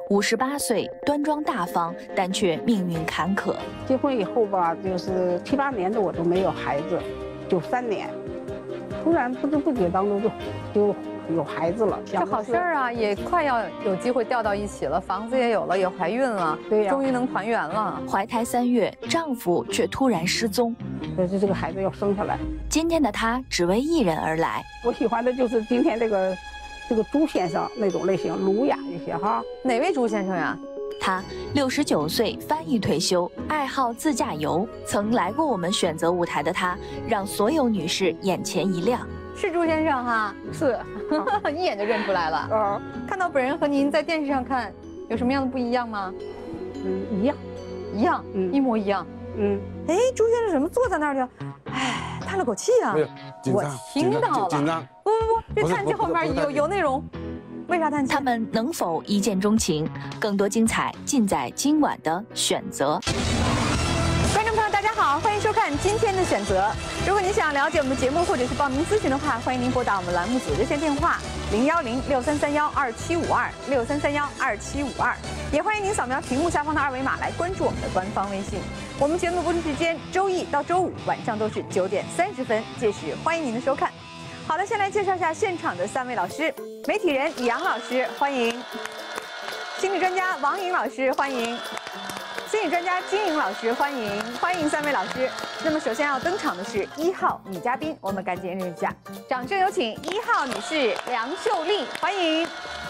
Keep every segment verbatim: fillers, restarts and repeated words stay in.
五十八岁，端庄大方，但却命运坎坷。 结婚以后吧，就是七八年的我都没有孩子，九三年，突然不知不觉当中就就有孩子了。 这好事儿啊，也快要有机会调到一起了，房子也有了，也怀孕了， 对呀， 终于能团圆了。 怀胎三月，丈夫却突然失踪， 可是这个孩子要生下来。 今天的她只为一人而来。 我喜欢的就是今天这个。这个朱先生那种类型，儒雅一些哈。 哪位朱先生呀？ 他六十九岁，翻译退休，爱好自驾游。曾来过我们选择舞台的他，让所有女士眼前一亮。 是朱先生哈？ 是， 一眼就认出来了。 啊， 看到本人和您在电视上看，有什么样的不一样吗？ 嗯，一样， 一样，嗯，一模一样。 嗯， 哎，朱先生怎么坐在那儿了？哎，叹了口气啊。 没有， 我听到了。 紧张。 不不不，这叹气后面有有内容。为啥叹气？ 他们能否一见钟情？更多精彩尽在今晚的选择。 观众朋友，大家好，欢迎收看今天的选择。如果您想了解我们的节目或者是报名咨询的话，欢迎您拨打我们栏目组热线电话零幺零六三三幺二七五二六三三幺二七五二，也欢迎您扫描屏幕下方的二维码来关注我们的官方微信。我们节目播出时间周一到周五晚上都是九点三十分，届时欢迎您的收看。好的，先来介绍一下现场的三位老师：媒体人李阳老师，欢迎；心理专家王颖老师，欢迎；心理专家金颖老师，欢迎，欢迎三位老师。那么首先要登场的是一号女嘉宾，我们赶紧认识一下，掌声有请一号女士梁秀丽，欢迎。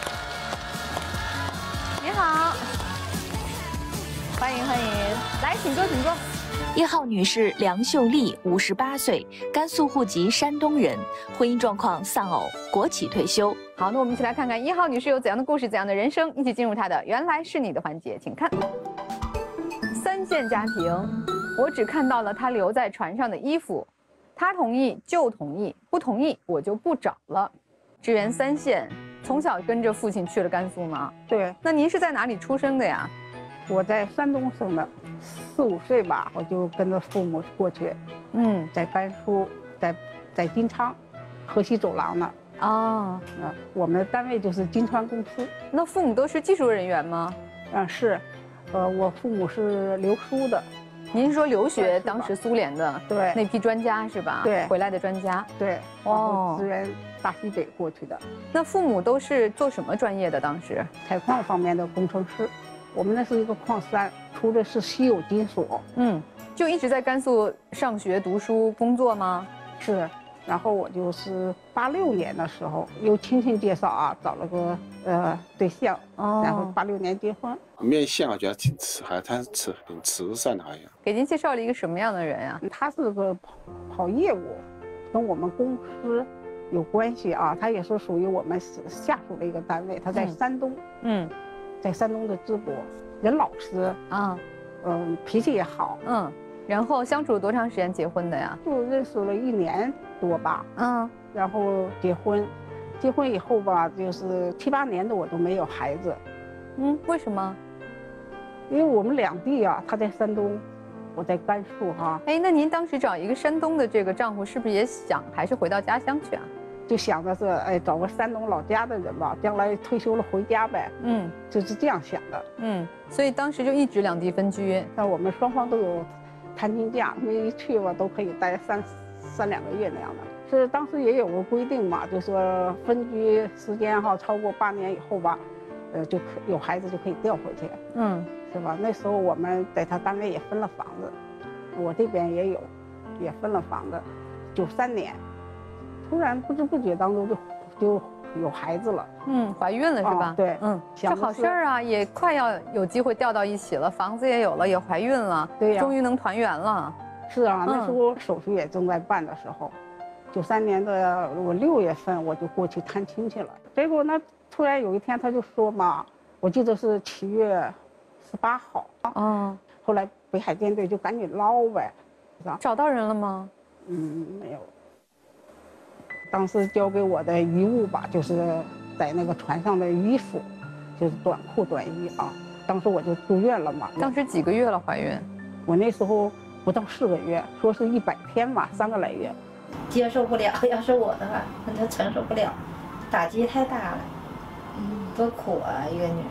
你好，欢迎欢迎，来，请坐，请坐。 一号女士梁秀丽，五十八岁，甘肃户籍，山东人，婚姻状况丧偶，国企退休。 好，那我们一起来看看一号女士有怎样的故事，怎样的人生，一起进入她的原来是你的环节，请看。三线家庭，我只看到了她留在船上的衣服，她同意就同意，不同意我就不找了。支援三线，从小跟着父亲去了甘肃吗？ 对。 那您是在哪里出生的呀？ 我在山东生的。四五岁吧，我就跟着父母过去，嗯，在甘肃，在在金昌，河西走廊呢。 哦， 嗯，我们单位就是金川公司。 那父母都是技术人员吗？ 嗯，是，呃，我父母是留苏的。 您是说留学，当时苏联的对那批专家是吧？ 对， 回来的专家。 对，哦，支援大西北过去的。 那父母都是做什么专业的？当时采矿方面的工程师。我们那是一个矿山，出的是稀有金属。 嗯，就一直在甘肃上学、读书、工作吗？ 是。然后我就是八六年的时候，由亲戚介绍啊，找了个呃对象，哦、然后八六年结婚。 面相我觉得挺慈，还他慈很慈善的，好像。 给您介绍了一个什么样的人呀、啊？ 他是个跑跑业务，跟我们公司有关系啊。他也是属于我们下属的一个单位，他在山东。嗯。嗯在山东的淄博，人老实啊，嗯，脾气也好， 嗯，然后相处了多长时间结婚的呀？ 就认识了一年多吧，嗯，然后结婚，结婚以后吧，就是七八年的我都没有孩子， 嗯，为什么？ 因为我们两地啊，他在山东，我在甘肃哈。 哎，那您当时找一个山东的这个丈夫，是不是也想还是回到家乡去啊？ 就想着是，哎，找个山东老家的人吧，将来退休了回家呗。嗯，就是这样想的。 嗯，所以当时就一直两地分居。 但我们双方都有谈亲假，因为一去吧都可以待三三两个月那样的。是当时也有个规定嘛，就说分居时间哈超过八年以后吧，呃，就可有孩子就可以调回去。嗯，是吧？那时候我们在他单位也分了房子，我这边也有，也分了房子，九三年。突然不知不觉当中就就有孩子了， 嗯，怀孕了是吧？ 哦、对， 嗯，这好事儿啊，也快要有机会调到一起了，房子也有了，也怀孕了， 对呀， 终于能团圆了。 是啊，那时候手续也正在办的时候，九三、嗯、年的我六月份我就过去探亲去了，结果呢，突然有一天他就说嘛，我记得是七月十八号，嗯，后来北海舰队就赶紧捞呗， 找到人了吗？ 嗯，没有。当时交给我的遗物吧，就是在那个船上的衣服，就是短裤短衣啊。当时我就住院了嘛。 当时几个月了怀孕？ 我那时候不到四个月，说是一百天嘛，三个来月。 接受不了，要是我的话，可能承受不了，打击太大了。嗯，多苦啊，一个女人。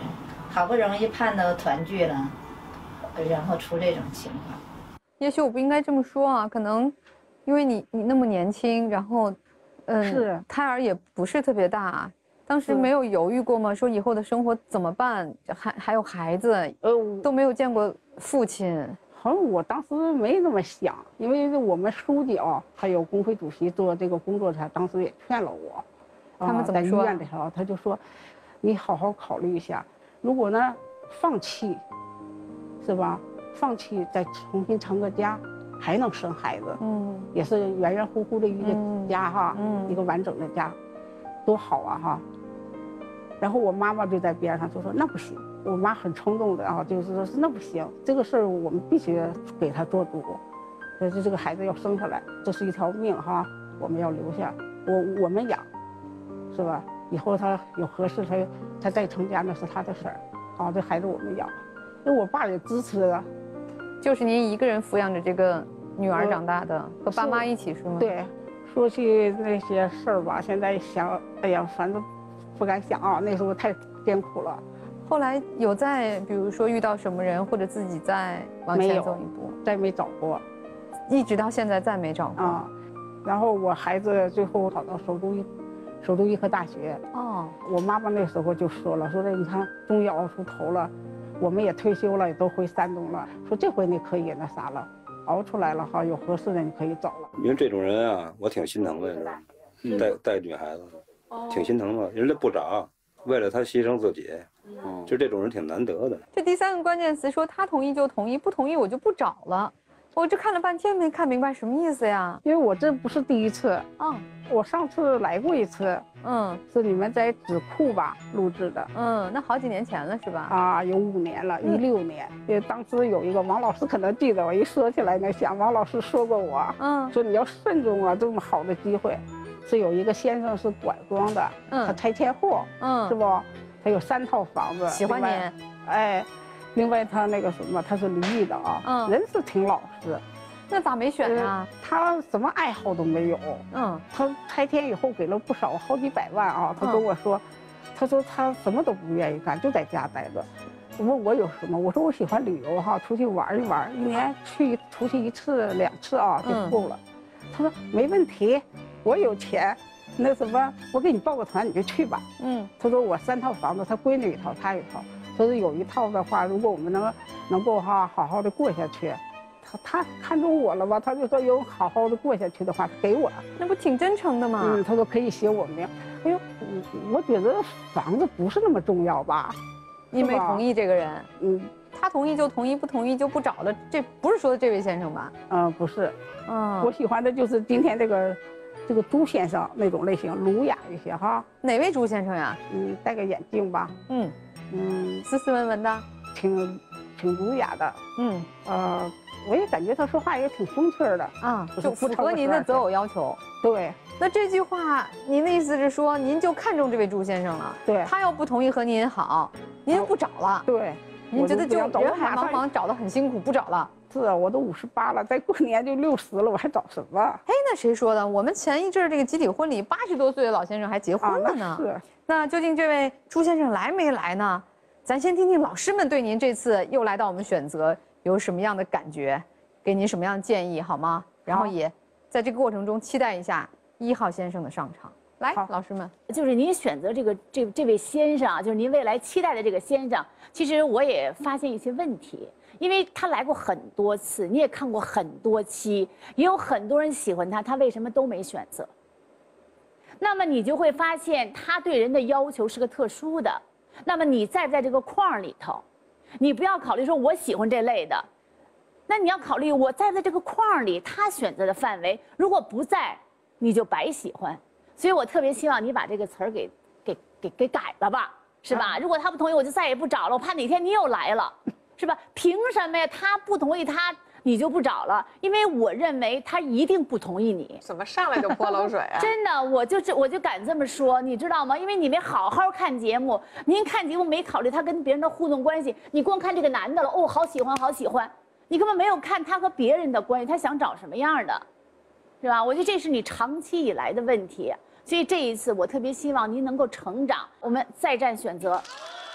好不容易盼到团聚了，然后出这种情况。 也许我不应该这么说啊，可能因为你你那么年轻，然后，嗯， 是胎儿也不是特别大，当时没有犹豫过吗？说以后的生活怎么办？还还有孩子， 呃， 都没有见过父亲。 好像我当时没那么想，因为我们书记啊，还有工会主席做这个工作，他当时也劝了我。 他们怎么说？ 在医院里头，他就说，你好好考虑一下，如果呢放弃，是吧？放弃再重新成个家，还能生孩子，嗯，也是圆圆乎乎的一个家哈，嗯，一个完整的家，多好啊哈。然后我妈妈就在边上就说那不行，我妈很冲动的啊，就是说那不行，这个事儿我们必须给他做主，可是这个孩子要生下来，这是一条命哈，我们要留下，我我们养，是吧？以后他有合适，他他再成家那是他的事儿，啊，这孩子我们养，因为我爸也支持啊。 就是您一个人抚养着这个女儿长大的，和爸妈一起是吗？ 对，说起那些事儿吧，现在想，哎呀，反正不敢想啊，那时候太艰苦了。 后来有在，比如说遇到什么人，或者自己再往前走一步， 再没找过， 一直到现在再没找过啊。然后我孩子最后考到首都医，首都医科大学。哦，我妈妈那时候就说了，说的你看终于熬出头了。我们也退休了，也都回山东了。说这回你可以那啥了，熬出来了哈，有合适的你可以找了。 因为这种人啊，我挺心疼的，你知道吗？带带女孩子，挺心疼的。人家不找，为了他牺牲自己，嗯，就这种人挺难得的。 这第三个关键词说他同意就同意，不同意我就不找了。我这看了半天没看明白什么意思呀？ 因为我这不是第一次， 嗯， 我上次来过一次，嗯，是你们在纸库吧录制的， 嗯，那好几年前了是吧？ 啊，有五年了，一六年。因为当时有一个王老师可能记得，我一说起来呢，想王老师说过我，嗯，说你要慎重啊，这么好的机会，是有一个先生是管庄的，嗯，他拆迁户，嗯，是不？他有三套房子， 喜欢你， 哎。另外他那个什么，他是离异的啊，嗯，人是挺老实， 那咋没选呢？ 他什么爱好都没有，嗯，他拆迁以后给了不少，好几百万啊。他跟我说，嗯、他说他什么都不愿意干，就在家待着。我问我有什么，我说我喜欢旅游哈，出去玩一玩，一年去出去一次两次啊就够了。嗯、他说没问题，我有钱，那什么，我给你报个团你就去吧。嗯，他说我三套房子，他闺女一套，他一套。说是有一套的话，如果我们能能够哈好好的过下去，他他看中我了吧？他就说有好好的过下去的话，给我， 那不挺真诚的吗？ 嗯，他说可以写我名。哎呦，我觉得房子不是那么重要吧？ 你没同意这个人？ 嗯， 他同意就同意，不同意就不找了。这不是说的这位先生吧？ 嗯，不是。嗯，我喜欢的就是今天这个这个朱先生那种类型，儒雅一些哈。 哪位朱先生呀？ 嗯，戴个眼镜吧。嗯。 嗯，斯斯文文的， 挺挺儒雅的。嗯，呃，我也感觉他说话也挺风趣的啊，就符合您的择偶要求。 对， 那这句话，您的意思是说，您就看中这位朱先生了？ 对， 他要不同意和您好，您就不找了？ 对， 您觉得就人海茫茫，找得很辛苦，不找了？ 是啊，我都五十八了，再过年就六十了，我还找什么？ 哎，那谁说的？我们前一阵这个集体婚礼，八十多岁的老先生还结婚了呢。 啊、是。 那究竟这位朱先生来没来呢？咱先听听老师们对您这次又来到我们选择有什么样的感觉，给您什么样的建议好吗？然后也在这个过程中期待一下一号先生的上场。来，老师们， 就是您选择这个这这位先生啊，就是您未来期待的这个先生，其实我也发现一些问题，因为他来过很多次，你也看过很多期，也有很多人喜欢他，他为什么都没选择？那么你就会发现他对人的要求是个特殊的，那么你在不在这个框里头？你不要考虑说我喜欢这类的，那你要考虑我在不在这个框里，他选择的范围，如果不在，你就白喜欢。所以我特别希望你把这个词儿给给给给改了吧，是吧？如果他不同意，我就再也不找了，我怕哪天你又来了，是吧？凭什么呀？他不同意他。你就不找了，因为我认为他一定不同意你。 怎么上来就泼冷水啊？ 真的，我就是我就敢这么说，你知道吗？因为你没好好看节目，您看节目没考虑他跟别人的互动关系，你光看这个男的了，哦，好喜欢，好喜欢，你根本没有看他和别人的关系，他想找什么样的，是吧？我觉得这是你长期以来的问题，所以这一次我特别希望您能够成长，我们再战选择。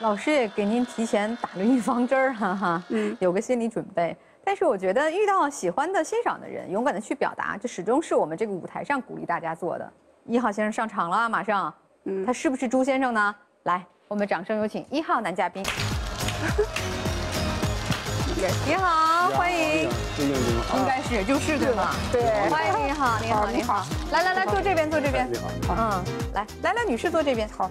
老师也给您提前打了预防针儿，哈哈，嗯，有个心理准备。但是我觉得遇到喜欢的、欣赏的人，勇敢的去表达，这始终是我们这个舞台上鼓励大家做的。一号先生上场了，马上，嗯，他是不是朱先生呢？来，我们掌声有请一号男嘉宾。你好，欢迎。应该是就是对吧？对，欢迎你好，你好，你好。来来来，坐这边，坐这边。嗯，来来来，女士坐这边。好。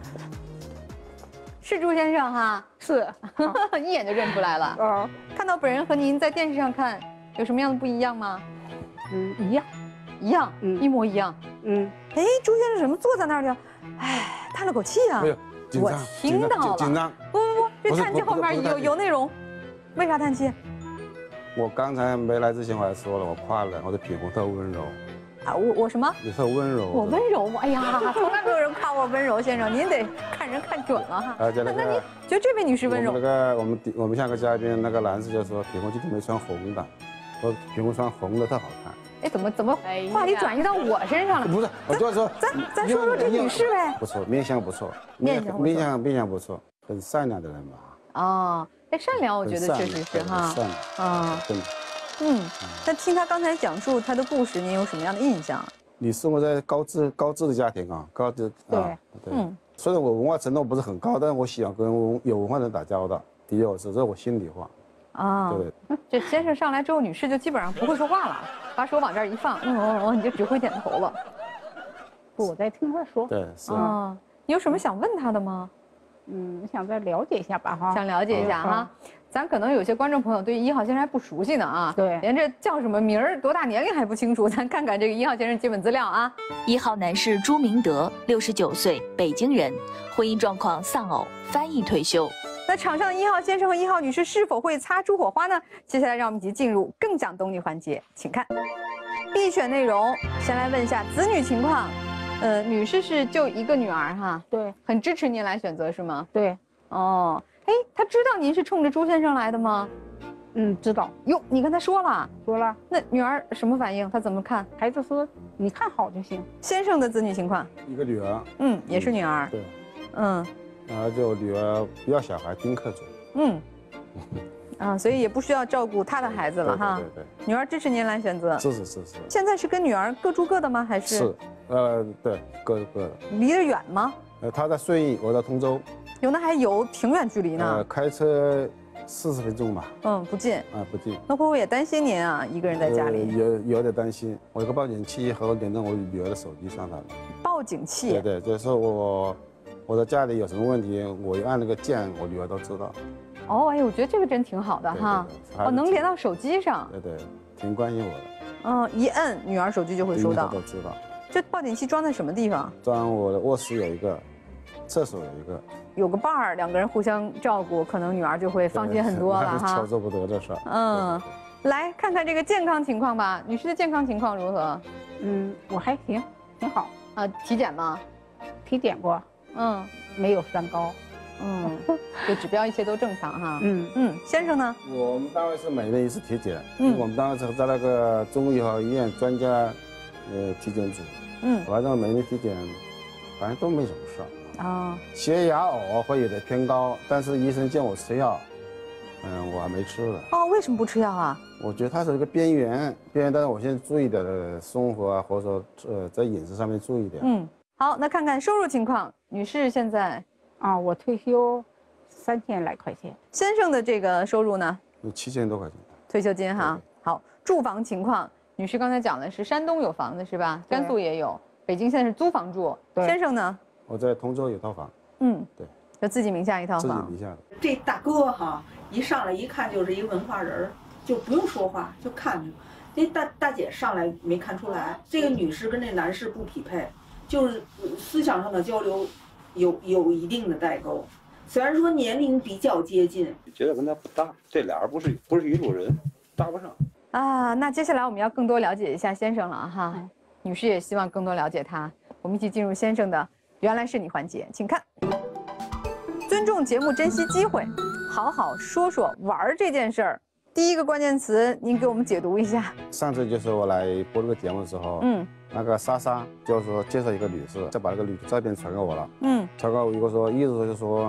是朱先生哈？是，一眼就认出来了。啊，看到本人和您在电视上看，有什么样的不一样吗？ 嗯，一样， 一样，嗯，一模一样。嗯，哎，朱先生怎么坐在那儿了？哎，叹了口气啊。 没有， 我听到了。 紧张。 不不不，这叹气后面有有内容。为啥叹气？ 我刚才没来之前我还说了，我夸了，我的品红特温柔。 啊，我我什么？ 你特温柔。 我温柔吗？哎呀，从来没有人夸我温柔，先生，您得看人看准了哈。 而且那那您觉得这位女士温柔？ 那个我们我们下个嘉宾那个男士就说品红今天没穿红的，说品红穿红的特好看。 哎，怎么怎么话题转移到我身上了？ 不是，我就说咱咱说说这女士呗。 不错，面相不错， 面相面相面相不错，很善良的人吧。 哦，哎，善良，我觉得确实是哈。 善良啊，真的。 嗯，那听他刚才讲述他的故事，您有什么样的印象？ 你生活在高知高知的家庭啊，高知啊，对，嗯，虽然我文化程度不是很高，但是我喜欢跟有文化人打交道，的确是，这是我心里话。啊，对。 这先生上来之后，女士就基本上不会说话了，把手往这儿一放，嗯嗯嗯，你就只会点头了。 不，我在听他说。 对，是啊。你有什么想问他的吗？ 嗯，想再了解一下吧，哈。 想了解一下哈。咱可能有些观众朋友对一号先生还不熟悉呢啊， 对， 连这叫什么名儿、多大年龄还不清楚。咱看看这个一号先生基本资料啊。 一号男士朱明德，六十九岁，北京人，婚姻状况丧偶，翻译退休。 那场上的一号先生和一号女士是否会擦出火花呢？接下来让我们一起进入更讲懂你环节，请看必选内容。先来问一下子女情况，呃，女士是就一个女儿哈， 对， 很支持您来选择是吗？ 对， 哦。哎，他知道您是冲着朱先生来的吗？ 嗯，知道。 哟，你跟他说了？ 说了。 那女儿什么反应？她怎么看？ 孩子说你看好就行。 先生的子女情况？ 一个女儿。 嗯，也是女儿。 对。 嗯。 然后就女儿不要小孩，丁克准。 嗯。啊，所以也不需要照顾他的孩子了哈。 对对。 女儿支持您来选择。 支持支持。 现在是跟女儿各住各的吗？还是？ 是。呃，对，各各的。 离得远吗？ 呃，他在顺义，我在通州。 有那还有挺远距离呢。 呃，开车四十分钟吧。 嗯，不近。 啊，不近。 那会不会也担心您啊？一个人在家里。 有有点担心。我有个报警器和连到我女儿的手机上头。 报警器。 对对，就是说我我在家里有什么问题，我一按那个键，我女儿都知道。 哦，哎，我觉得这个真挺好的哈。哦，能连到手机上。 对对，挺关心我的。 嗯，一摁女儿手机就会收到。 都知道。 这报警器装在什么地方？ 装我的卧室有一个。厕所有一个， 有个伴儿，两个人互相照顾，可能女儿就会放心很多了哈。 操作不得的事儿。 嗯，来看看这个健康情况吧。女士的健康情况如何？ 嗯，我还行，挺好。 啊，体检吗？ 体检过。嗯，没有三高。 嗯，这指标一切都正常哈。 嗯嗯，先生呢？ 我们单位是每年一次体检。嗯，我们单位是在那个中国友好医院专家呃体检组。嗯，反正每年体检，反正都没什么事儿。啊，血压偶尔会有点偏高，但是医生叫我吃药，嗯，我还没吃了。 哦，为什么不吃药啊？ 我觉得它是一个边缘，边缘，但是我现在注意点的生活啊，或者说呃在饮食上面注意点。 嗯，好，那看看收入情况，女士现在啊，我退休三千来块钱。 先生的这个收入呢？ 有七千多块钱。 退休金哈。好，住房情况，女士刚才讲的是山东有房子是吧？甘肃也有，北京现在是租房住。先生呢？ 我在通州有套房， 嗯， 对， 就自己名下一套房， 自己名下的。 这大哥哈，一上来一看就是一文化人儿，就不用说话，就看着。那大大姐上来没看出来，这个女士跟这男士不匹配，就是思想上的交流有有一定的代沟。虽然说年龄比较接近， 觉得跟他不搭，这俩人不是不是一路人，搭不上。 啊，那接下来我们要更多了解一下先生了哈，嗯、女士也希望更多了解他。我们一起进入先生的。原来是你环节，请看。尊重节目，珍惜机会，好好说说玩这件事儿。第一个关键词，您给我们解读一下。 上次就是我来播这个节目的时候，嗯，那个莎莎就是说介绍一个女士，再把那个女照片传给我了，嗯，传给我一个说，意思就是说，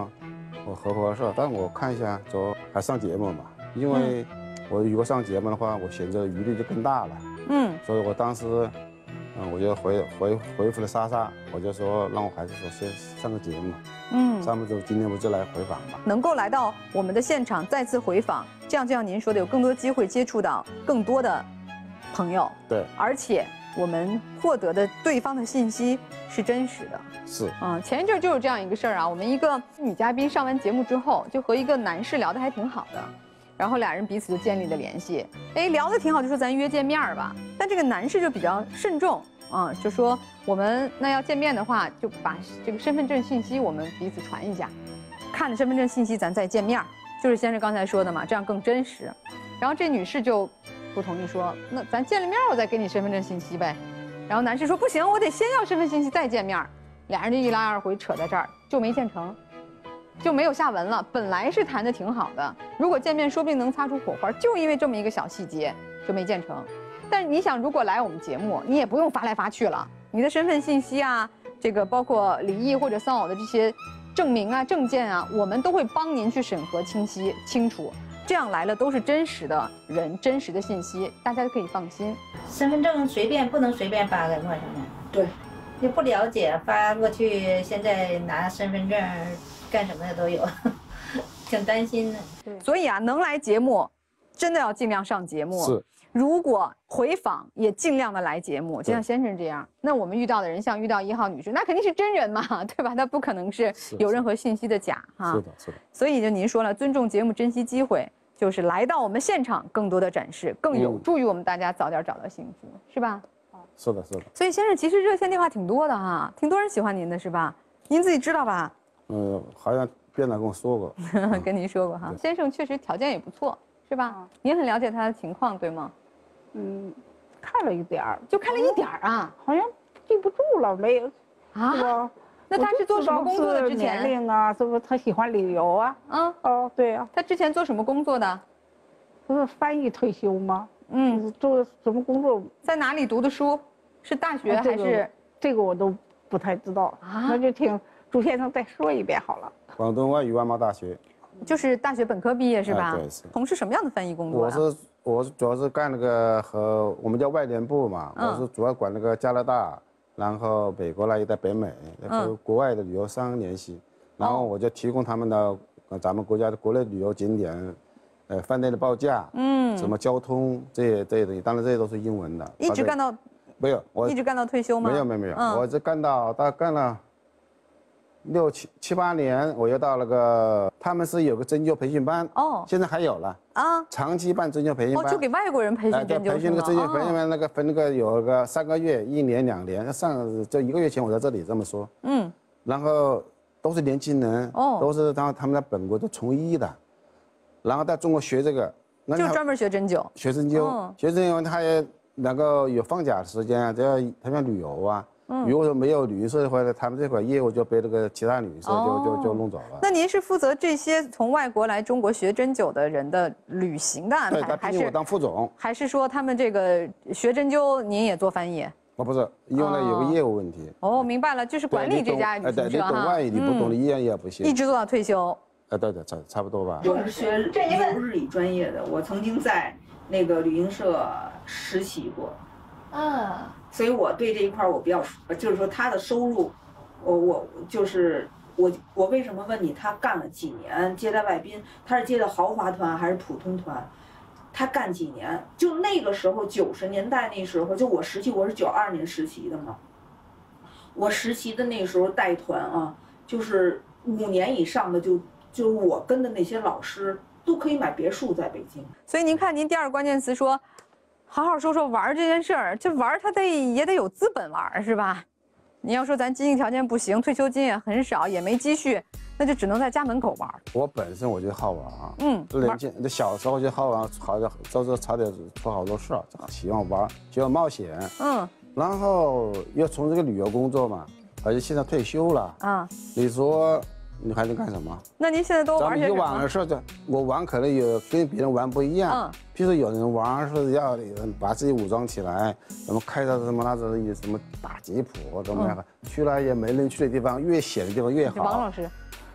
我合伙社，但我看一下，说还上节目嘛，因为我如果上节目的话，我选择余地就更大了。嗯，所以我当时，嗯，我就回回回复了莎莎，我就说让我还是说先上个节目。嗯，上不之后今天不就来回访嘛？ 能够来到我们的现场再次回访，这样就像您说的，有更多机会接触到更多的朋友。 对， 而且我们获得的对方的信息是真实的。 是， 嗯，前一阵就是这样一个事儿啊，我们一个女嘉宾上完节目之后，就和一个男士聊得还挺好的。然后俩人彼此就建立了联系，哎，聊得挺好，就说咱约见面吧。但这个男士就比较慎重啊，就说我们那要见面的话，就把这个身份证信息我们彼此传一下，看了身份证信息咱再见面，就是先生刚才说的嘛，这样更真实。然后这女士就不同意说，那咱见了面我再给你身份证信息呗。然后男士说不行，我得先要身份信息再见面。俩人就一来二回扯在这儿，就没见成。就没有下文了。本来是谈的挺好的，如果见面说不定能擦出火花，就因为这么一个小细节就没见成。但是你想，如果来我们节目，你也不用发来发去了，你的身份信息啊，这个包括离异或者丧偶的这些证明啊、证件啊，我们都会帮您去审核清晰清楚。这样来了都是真实的人、真实的信息，大家都可以放心。 身份证随便不能随便发给陌生人， 对， 你不了解发过去，现在拿身份证干什么的都有，挺担心的。 所以啊，能来节目，真的要尽量上节目。 是。 如果回访也尽量的来节目，就像先生这样，那我们遇到的人像遇到一号女士，那肯定是真人嘛，对吧？那不可能是有任何信息的假哈。 是的，是的。 所以就您说了，尊重节目，珍惜机会，就是来到我们现场，更多的展示，更有助于我们大家早点找到幸福，是吧？ 是的，是的。 所以先生，其实热线电话挺多的哈，挺多人喜欢您的是吧？您自己知道吧？ 嗯，好像编导跟我说过， 跟您说过哈。先生确实条件也不错，是吧？您很了解他的情况，对吗？ 嗯，看了一点儿， 就看了一点儿啊， 好像记不住了，没有啊？那他是做什么工作的？之前年龄啊，是不是他喜欢旅游啊？ 嗯， 哦，对啊。 他之前做什么工作的？ 不是翻译退休吗？ 嗯， 做什么工作？ 在哪里读的书？是大学还是？ 这个我都不太知道啊，那就听朱先生再说一遍好了。 广东外语外贸大学。 就是大学本科毕业是吧？ 对，是。 从事什么样的翻译工作？ 我是我是主要是干那个和我们叫外联部嘛，我是主要管那个加拿大，然后美国那一带北美和国外的旅游商联系，然后我就提供他们的咱们国家的国内旅游景点，呃，饭店的报价，嗯，什么交通这些这些东西，当然这些都是英文的。 一直干到没有，我一直干到退休吗？ 没有没有没有，我这干到大概干了。六七七八年，我又到那个，他们是有个针灸培训班哦，现在还有了啊，长期办针灸培训班， 哦，就给外国人培训针灸。 培训那个针灸培训班，那个分那个有个三个月、一年、两年，上就一个月前我在这里这么说，嗯，然后都是年轻人，哦，都是他他们在本国都从医的，然后在中国学这个， 就专门学针灸， 学针灸，学针灸他也能够有放假的时间啊，只要他们旅游啊。如果说没有旅行社的话，他们这块业务就被这个其他旅行社就就就弄走了。 那您是负责这些从外国来中国学针灸的人的旅行的安排， 还是我当副总？ 还是说他们这个学针灸您也做翻译？ 哦，不是，因为呢有个业务问题。 哦，明白了，就是管理这家旅行社哈。 你懂外语，你不懂的一样也不行。 一直做到退休。 啊，对对，差差不多吧。 我是学日语专业的，我曾经在那个旅行社实习过。啊。所以我对这一块我比较，就是说他的收入，我我就是我我为什么问你他干了几年接待外宾？他是接的豪华团还是普通团？他干几年？就那个时候九十年代那时候，就我实习，我是九二年实习的嘛。我实习的那时候带团啊，就是五年以上的就就我跟的那些老师都可以买别墅在北京。 所以您看，您第二个关键词说。好好说说玩这件事儿，这玩他得也得有资本玩是吧？你要说咱经济条件不行，退休金也很少，也没积蓄，那就只能在家门口玩。 我本身我就好玩，嗯，年轻，这小时候就好玩，好的，就是差点做好多事儿，喜欢玩，喜欢冒险，嗯，然后又从这个旅游工作嘛，而且现在退休了，啊，你说。你还能干什么？ 那您现在都玩些什么？ 你玩的事儿，我玩可能有跟别人玩不一样。嗯，譬如有人玩是要把自己武装起来，什么开到什么那种什么大吉普怎么样，去了也没人去的地方，越险的地方越好。 王老师，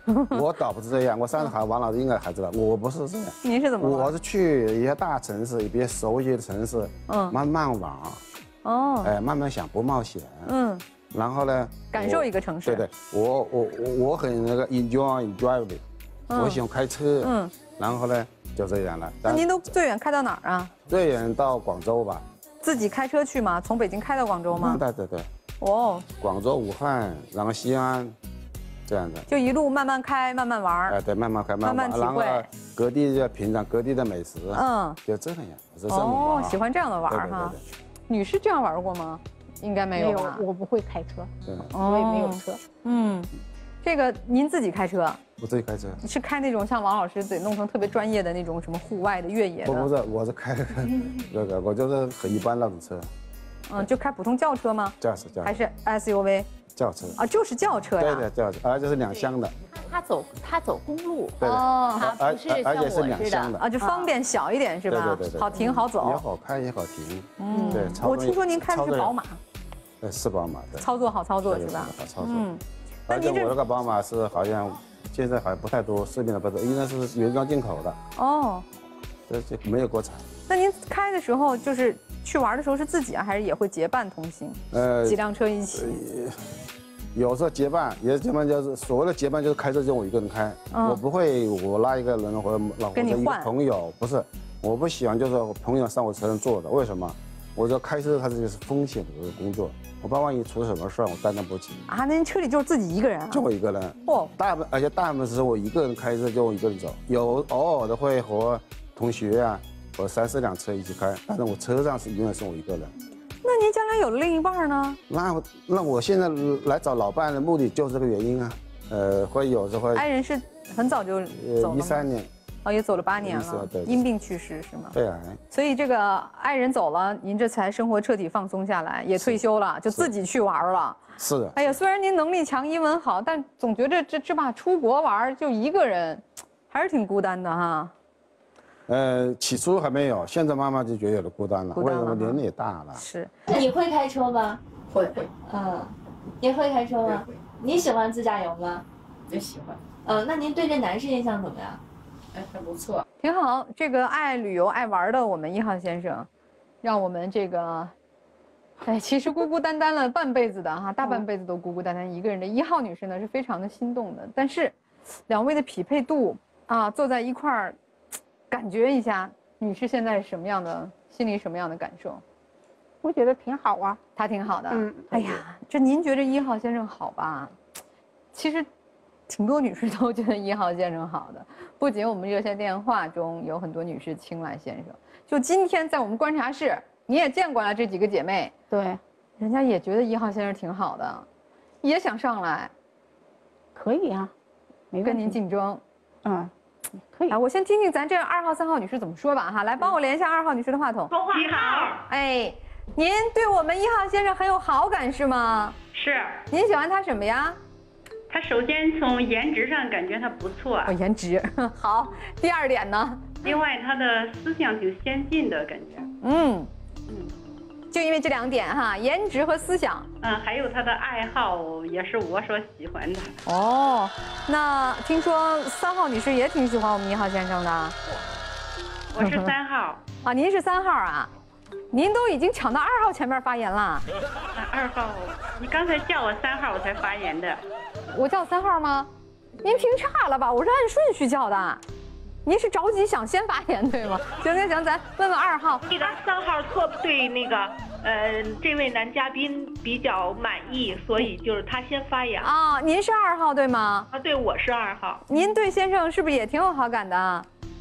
我倒不是这样，我上次好像王老师应该还知道，我不是这样。 您是怎么？ 我是去一些大城市，一些熟悉的城市，嗯，慢慢玩，哦，哎，慢慢想，不冒险，嗯，然后呢， 感受一个城市。 对对，我我我我很那个 enjoy driving，我喜欢开车，嗯，然后呢就这样了。 那您都最远开到哪儿啊？ 最远到广州吧。 自己开车去吗？从北京开到广州吗？ 对对对。 哦， 广州、武汉，然后西安。这样的， 就一路慢慢开，慢慢玩。 哎，对，慢慢开， 慢慢体会。 然后各地就品尝各地的美食，嗯，就这样，是这么玩。 哦，喜欢这样的玩哈。女士这样玩过吗？应该没有。 没有，我不会开车，我也没有车。嗯， 这个您自己开车？ 我自己开车。 是开那种像王老师得弄成特别专业的那种什么户外的越野的？ 不不是，我是开那个，我就是很一般那种车。 嗯，就开普通轿车吗？ 轿车，轿车。 还是 S U V？ 轿车啊，就是轿车呀。 对对，轿车，而且是两厢的。 他走他走公路， 哦， 他不是像我似的啊，就方便小一点是吧？ 对对对， 好停好走， 也好开也好停。嗯，对。 我听说您开的是宝马。 呃，是宝马的。 操作好操作是吧？ 好操作。嗯。而且我那个宝马是好像现在好像不太多，市面上不多，应该是原装进口的。哦。这这没有国产。 那您开的时候就是去玩的时候是自己啊，还是也会结伴同行？呃，几辆车一起。 有时候结伴，也结伴就是所谓的结伴，就是开车就我一个人开，嗯、我不会我拉一个人或者老或者一个朋友，不是，我不喜欢就是朋友上我车上坐的，为什么？我说开车它这就是风险的工作，我怕万一出什么事儿，我担当不起。 啊，那您车里就是自己一个人啊？ 就我一个人。哦，大部而且大部分时候我一个人开车，就我一个人走，有偶尔的会和同学啊，和三四辆车一起开，但是我车上是永远是我一个人。 那您将来有了另一半呢？ 那那我现在来找老伴的目的就是这个原因啊。呃，会有时候爱人是很早就走了， 一三年， 哦，也走了八年了，因病去世是吗？ 对啊。 所以这个爱人走了，您这才生活彻底放松下来，也退休了，就自己去玩了。 是的。 哎呀，虽然您能力强，英文好，但总觉得这这把出国玩就一个人，还是挺孤单的哈。 呃，起初还没有，现在慢慢就觉得有点孤单了。为什么年龄也大了？ 是。 你会开车吗？ 会会。 嗯，你会开车吗？你喜欢自驾游吗？ 也喜欢。 嗯，那您对这男士印象怎么样？ 哎，还不错， 挺好。这个爱旅游、爱玩的我们一号先生，让我们这个，哎，其实孤孤单单了半辈子的哈，大半辈子都孤孤单单一个人的一号女士呢，是非常的心动的。但是，两位的匹配度啊，坐在一块儿。感觉一下，女士现在什么样的心里什么样的感受？ 我觉得挺好啊， 他挺好的。 嗯， 哎呀，这您觉得一号先生好吧？其实，挺多女士都觉得一号先生好的。不仅我们热线电话中有很多女士青睐先生，就今天在我们观察室，你也见过了这几个姐妹， 对， 人家也觉得一号先生挺好的，也想上来。 可以啊，没跟您竞争。 嗯。可以啊，我先听听咱这二号、三号女士怎么说吧哈。来，帮我连一下二号女士的话筒。 你好， 哎，您对我们一号先生很有好感是吗？ 是。 您喜欢他什么呀？ 他首先从颜值上感觉他不错。 哦，颜值好。第二点呢？ 另外，他的思想挺先进的感觉。 嗯嗯。就因为这两点哈，颜值和思想， 嗯，还有他的爱好也是我所喜欢的。 哦，那听说三号女士也挺喜欢我们一号先生的。 我是三号啊，您是三号啊？您都已经抢到二号前面发言了。啊， 二号，你刚才叫我三号我才发言的。 我叫三号吗？您听差了吧？我是按顺序叫的。您是着急想先发言对吗？行行行，咱问问二号。 那个三号特对那个呃这位男嘉宾比较满意，所以就是他先发言啊。您是二号对吗？ 啊，对，我是二号。 您对先生是不是也挺有好感的？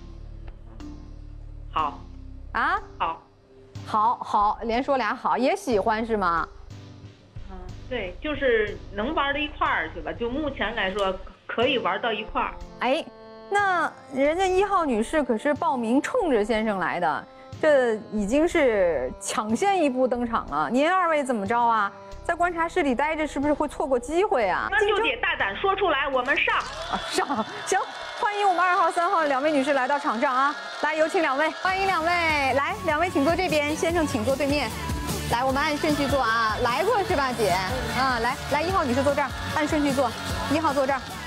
好。 啊？ 好。 好好，连说俩好，也喜欢是吗？ 嗯，对，就是能玩到一块儿去吧。就目前来说，可以玩到一块儿。 哎。那人家一号女士可是报名冲着先生来的，这已经是抢先一步登场了。您二位怎么着啊？在观察室里待着，是不是会错过机会啊？ 那就得大胆说出来，我们上啊上行，欢迎我们二号、三号两位女士来到场上啊！来，有请两位，欢迎两位，来，两位请坐这边，先生请坐对面。来，我们按顺序坐啊，来过是吧，姐？啊，来来，一号女士坐这儿，按顺序坐，一号坐这儿。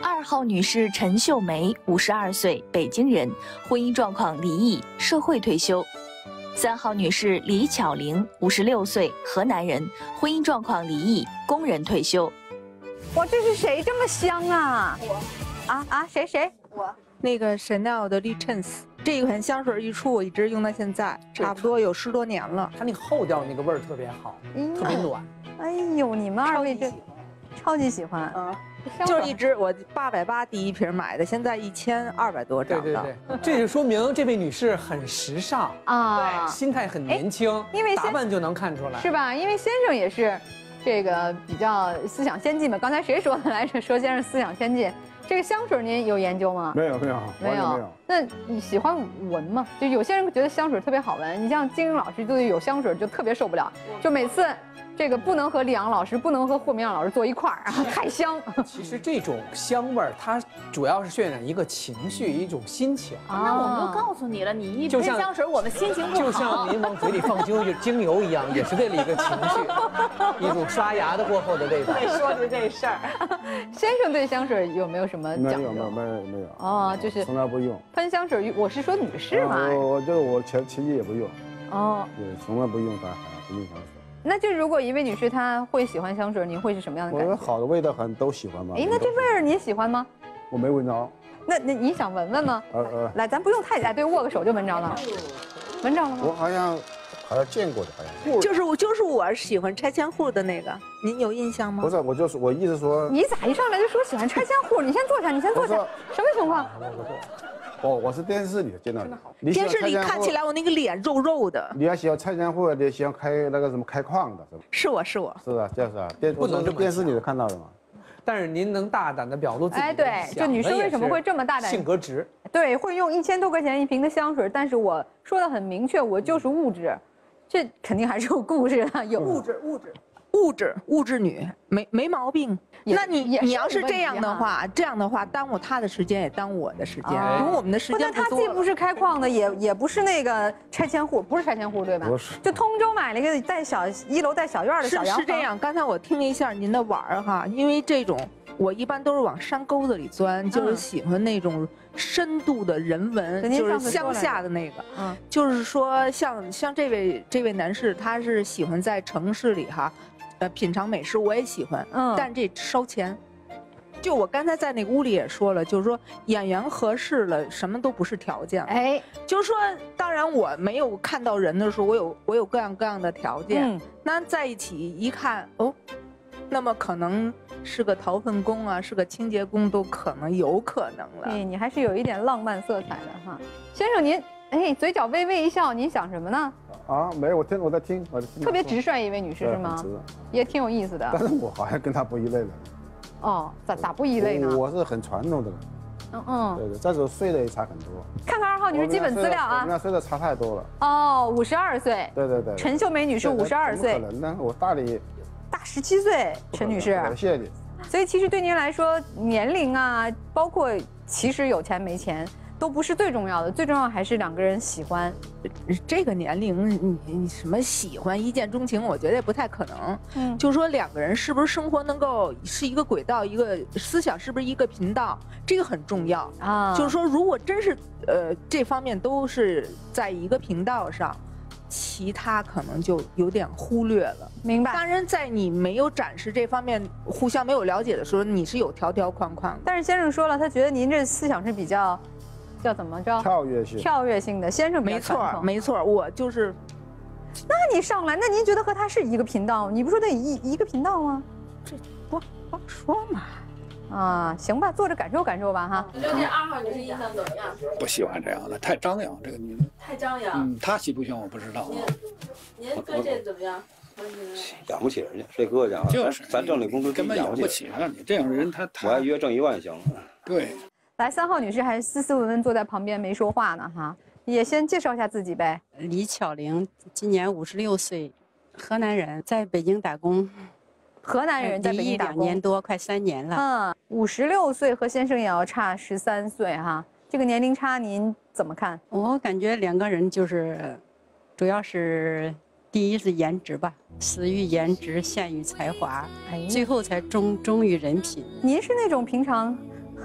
二号女士陈秀梅，五十二岁，北京人，婚姻状况离异，社会退休。三号女士李巧玲，五十六岁，河南人，婚姻状况离异，工人退休。 哇，这是谁这么香啊？ 我。 啊啊，谁谁？ 我。那个 Chanel 的 Le Chance， 这款香水一出，我一直用到现在，差不多有十多年了。 它那个后调那个味儿特别好，嗯、特别暖。 哎呦，你们二位这超级喜欢啊！ 就是一支我八百八第一瓶买的，现在一千二百多张。 对对对，这就说明这位女士很时尚啊，心态很年轻， 因为打扮就能看出来， 是吧？因为先生也是这个比较思想先进嘛。刚才谁说的来着？说先生思想先进。这个香水您有研究吗？ 没有没有没有没有。那你喜欢闻吗？就有些人觉得香水特别好闻，你像金英老师对有香水就特别受不了，就每次。这个不能和李阳老师，不能和霍明阳老师坐一块儿啊，太香。 其实这种香味儿，它主要是渲染一个情绪，一种心情。 啊、那我们都告诉你了，你一喷香水，我们心情不好。 就像您往嘴里放精精油一样，也是为了一个情绪，一种刷牙的过后的味道。 再说的这事儿，先生对香水有没有什么讲究？ 没有没有没有。 哦，就是从来不用喷香水。我是说女士嘛。 我我就是我前妻也不用。 哦。 对，从来不用它，不用香水。 那就如果一位女士她会喜欢香水，您会是什么样的感觉？ 我好的味道很都喜欢吧。 哎，那这味儿你喜欢吗？ 我没闻着。 那那你想闻闻吗？ 呃呃。 来，咱不用太哎，对，握个手就闻着了。闻着了吗？ 我好像好像见过的，好像。 就是我就是我喜欢拆迁户的那个，您有印象吗？ 不是，我就是我意思说。 你咋一上来就说喜欢拆迁户？你先坐下，你先坐下。什么情况？ 哦，我是电视里见到的。 电视里看起来我那个脸肉肉的。 你要喜欢拆迁户，你喜欢开那个什么开矿的，是吧？ 是我是我。 是啊，就是啊，电不能这么电视里头看到的嘛。 但是您能大胆的表露自己， 哎，对，就女生为什么会这么大胆？ 性格直。 对，会用一千多块钱一瓶的香水，但是我说的很明确，我就是物质，这肯定还是有故事的，有物质物质。物质物质女没没毛病，那你你要是这样的话，这样的话耽误他的时间也耽误我的时间，因为我们的时间不多了。 他既不是开矿的，也也不是那个拆迁户，不是拆迁户对吧？ 不是， 就通州买了一个带小一楼带小院的小洋房。 是是这样，刚才我听了一下您的碗儿哈，因为这种我一般都是往山沟子里钻，就是喜欢那种深度的人文，就是乡下的那个。嗯，就是说像像这位这位男士，他是喜欢在城市里哈。呃，品尝美食我也喜欢，嗯，但这烧钱。就我刚才在那个屋里也说了，就是说眼缘合适了，什么都不是条件。哎，就是说，当然我没有看到人的时候，我有我有各样各样的条件。嗯，那在一起一看，哦，那么可能是个掏粪工啊，是个清洁工，都可能有可能了。 哎，你还是有一点浪漫色彩的哈，先生您，哎，嘴角微微一笑，您想什么呢？ 啊，没有，我听我在听，我在听。 特别直率一位女士是吗？也挺有意思的。 但是我好像跟她不一类的。 哦，咋咋不一类呢？ 我是很传统的人。嗯嗯。对对，再说岁的也差很多。 看看二号女士基本资料啊。 我们俩岁的差太多了。 哦，五十二岁。 对对对。 陈秀梅女士五十二岁。 可能呢？我大你。 大十七岁，陈女士。 谢谢你。 所以其实对您来说，年龄啊，包括其实有钱没钱。都不是最重要的，最重要还是两个人喜欢。 这个年龄，你你什么喜欢一见钟情，我觉得也不太可能。嗯，就说两个人是不是生活能够是一个轨道，一个思想是不是一个频道，这个很重要啊。就是说，如果真是呃这方面都是在一个频道上，其他可能就有点忽略了。 明白。 当然，在你没有展示这方面，互相没有了解的时候，你是有条条框框的。 但是先生说了，他觉得您这思想是比较。叫怎么着？ 跳跃性， 跳跃性的先生没错，没错，我就是。 那你上来，那您觉得和他是一个频道？你不说得一一个频道吗？ 这不不说嘛。 啊，行吧，坐着感受感受吧哈。 你对这二号女士印象怎么样？ 不喜欢这样的，太张扬，这个女的。 太张扬。 嗯，她喜不喜欢我不知道。 您您跟这怎么样？ 养不起人家，谁跟我讲？ 就是咱挣的工资根本养不起啊！你这样的人，他我还约挣一万行。 对。 来，三号女士还斯斯文文坐在旁边没说话呢哈，也先介绍一下自己呗。 李巧玲，今年五十六岁，河南人，在北京打工。 河南人在北京打工两年多，快三年了。 嗯，五十六岁和先生也要差十三岁哈，这个年龄差您怎么看？ 我感觉两个人就是，主要是第一是颜值吧，始于颜值，陷于才华，哎、最后才忠忠于人品。 您是那种平常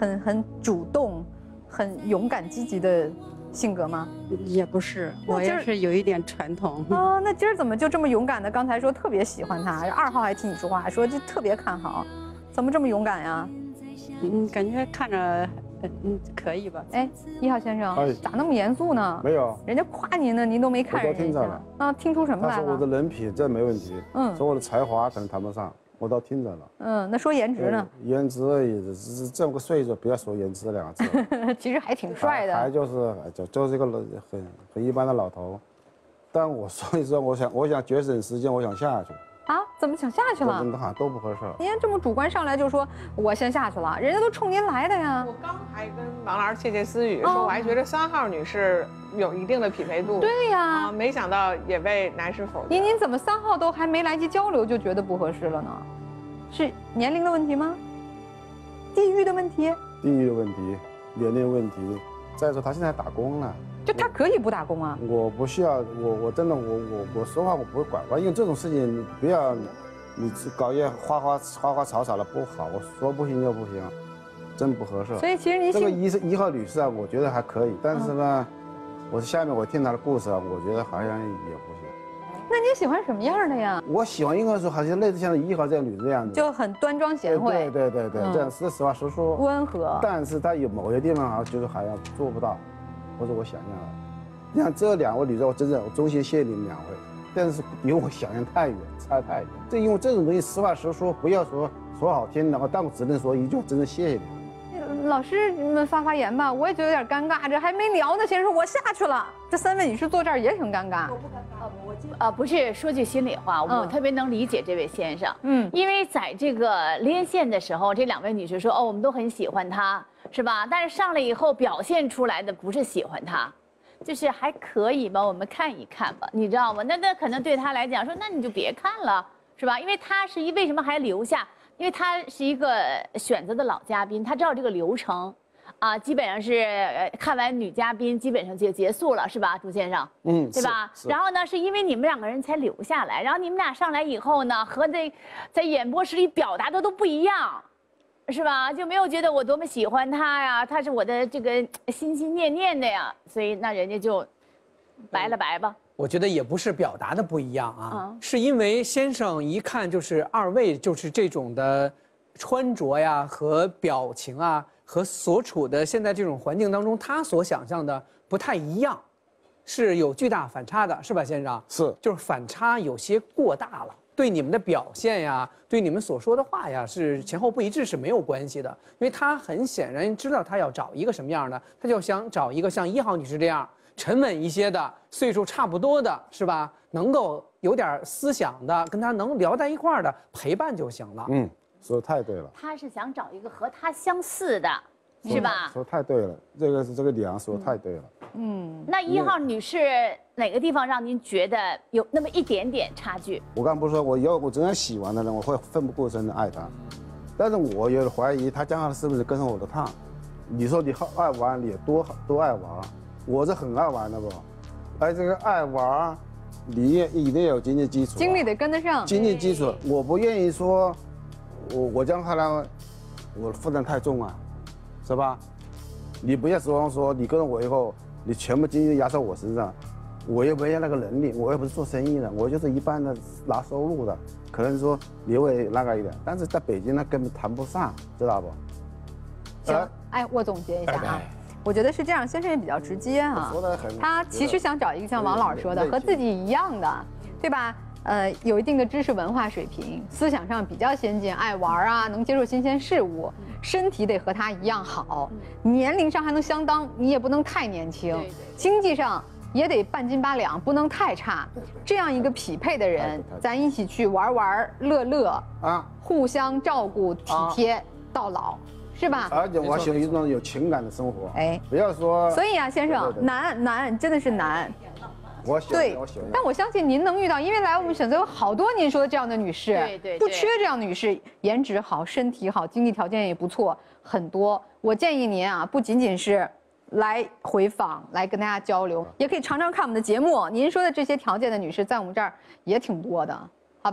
很很主动、很勇敢、积极的性格吗？ 也不是，我也是有一点传统。 啊，那今儿怎么就这么勇敢的？刚才说特别喜欢他，二号还替你说话，说就特别看好，怎么这么勇敢呀？ 嗯，感觉看着。嗯，可以吧？ 哎，一号先生，哎、咋那么严肃呢？ 没有， 人家夸您呢，您都没看人家。 我都听着了。 啊，听出什么来了？ 他说我的人品这没问题，嗯，说我的才华可能谈不上，我都听着了。 嗯，那说颜值呢？ 颜值也只是这么个岁数，不要说颜值两个字。 其实还挺帅的。 还就是就就是一个很很一般的老头，但我所以说，我想我想节省时间，我想下去。 啊？怎么想下去了？ 真的好像都不合适。 您这么主观上来就说我先下去了，人家都冲您来的呀。 我刚还跟王老师窃窃私语，说我还觉得三号女士有一定的匹配度。 对呀， 啊，没想到也被男士否定。您您怎么三号都还没来及交流就觉得不合适了呢？是年龄的问题吗？地域的问题？ 地域的问题，年龄问题。再说他现在打工了。 就他可以不打工啊？ 我不需要，我我真的我我我说话我不会拐弯，因为这种事情你不要，你搞些花花花花草草的不好，我说不行就不行，真不合适。 所以其实你这个一是一号女士啊，我觉得还可以，但是呢，嗯、我下面我听她的故事啊，我觉得好像也不行。 那你喜欢什么样的呀？ 我喜欢应该说好像类似像一号这样女这样子， 就很端庄贤惠。 对对对对，嗯、这样是实话实说， 温和。 但是她有某些地方啊，就是好像做不到。或者我想象的，你看这两位女士，我真的我衷心谢谢你们两位，但是比我想象太远，差太远。这因为这种东西实话实说，不要说说好听的话，但我只能说一句，真的谢谢你。 老师们发发言吧，我也觉得有点尴尬，这还没聊呢，先说我下去了，这三位女士坐这儿也挺尴尬。 我不尴尬，我就啊不是说句心里话，我特别能理解这位先生，嗯，因为在这个连线的时候，这两位女士说哦，我们都很喜欢他。是吧？但是上来以后表现出来的不是喜欢他，就是还可以吧，我们看一看吧，你知道吗？那那可能对他来讲说，那你就别看了，是吧？因为他是一为什么还留下？因为他是一个选择的老嘉宾，他知道这个流程，啊，基本上是看完女嘉宾基本上就结束了，是吧，朱先生？嗯，对吧？然后呢，是因为你们两个人才留下来，然后你们俩上来以后呢，和这在演播室里表达的都不一样。是吧？就没有觉得我多么喜欢他呀，他是我的这个心心念念的呀，所以那人家就白了白吧。 我觉得也不是表达的不一样啊，嗯、是因为先生一看就是二位就是这种的穿着呀和表情啊和所处的现在这种环境当中，他所想象的不太一样，是有巨大反差的，是吧，先生？ 是， 就是反差有些过大了。对你们的表现呀，对你们所说的话呀，是前后不一致是没有关系的，因为他很显然知道他要找一个什么样的，他就想找一个像一号女士这样沉稳一些的，岁数差不多的，是吧？能够有点思想的，跟他能聊在一块儿的陪伴就行了。 嗯，说的太对了。 他是想找一个和他相似的，是吧？ 说太对了，这个是这个梁说的太对了。 嗯，那一号女士哪个地方让您觉得有那么一点点差距？ 我刚不是说，我要我真的喜欢的人，我会奋不顾身的爱他，但是我有点怀疑他将来是不是跟上我的趟。你说你爱玩，你多多爱玩，我是很爱玩的不？而这个爱玩，你一定要有经济基础， 精力得跟得上。 经济基础，我不愿意说，我我将来我负担太重啊，是吧？你不要指望说你跟着我以后。你全部精力压在我身上，我又没有那个能力，我又不是做生意的，我就是一般的拿收入的，可能说你会那个一点，但是在北京呢根本谈不上，知道不？ 行，哎，我总结一下啊，我觉得是这样，先生也比较直接啊， 说得很， 他其实想找一个像王老师说的和自己一样的，对吧？呃，有一定的知识文化水平，思想上比较先进，爱玩啊，能接受新鲜事物，身体得和他一样好，年龄上还能相当，你也不能太年轻，经济上也得半斤八两，不能太差。这样一个匹配的人，咱一起去玩玩乐乐啊，互相照顾体贴到老。是吧？ 而且我喜欢一种有情感的生活。哎，不要说。 所以啊，先生，难难真的是难。 我喜欢，我喜欢。 但我相信您能遇到，因为来我们选择有好多您说的这样的女士， 对对， 不缺这样的女士，颜值好，身体好，经济条件也不错，很多。我建议您啊，不仅仅是来回访，来跟大家交流，也可以常常看我们的节目。您说的这些条件的女士，在我们这儿也挺多的，好吧？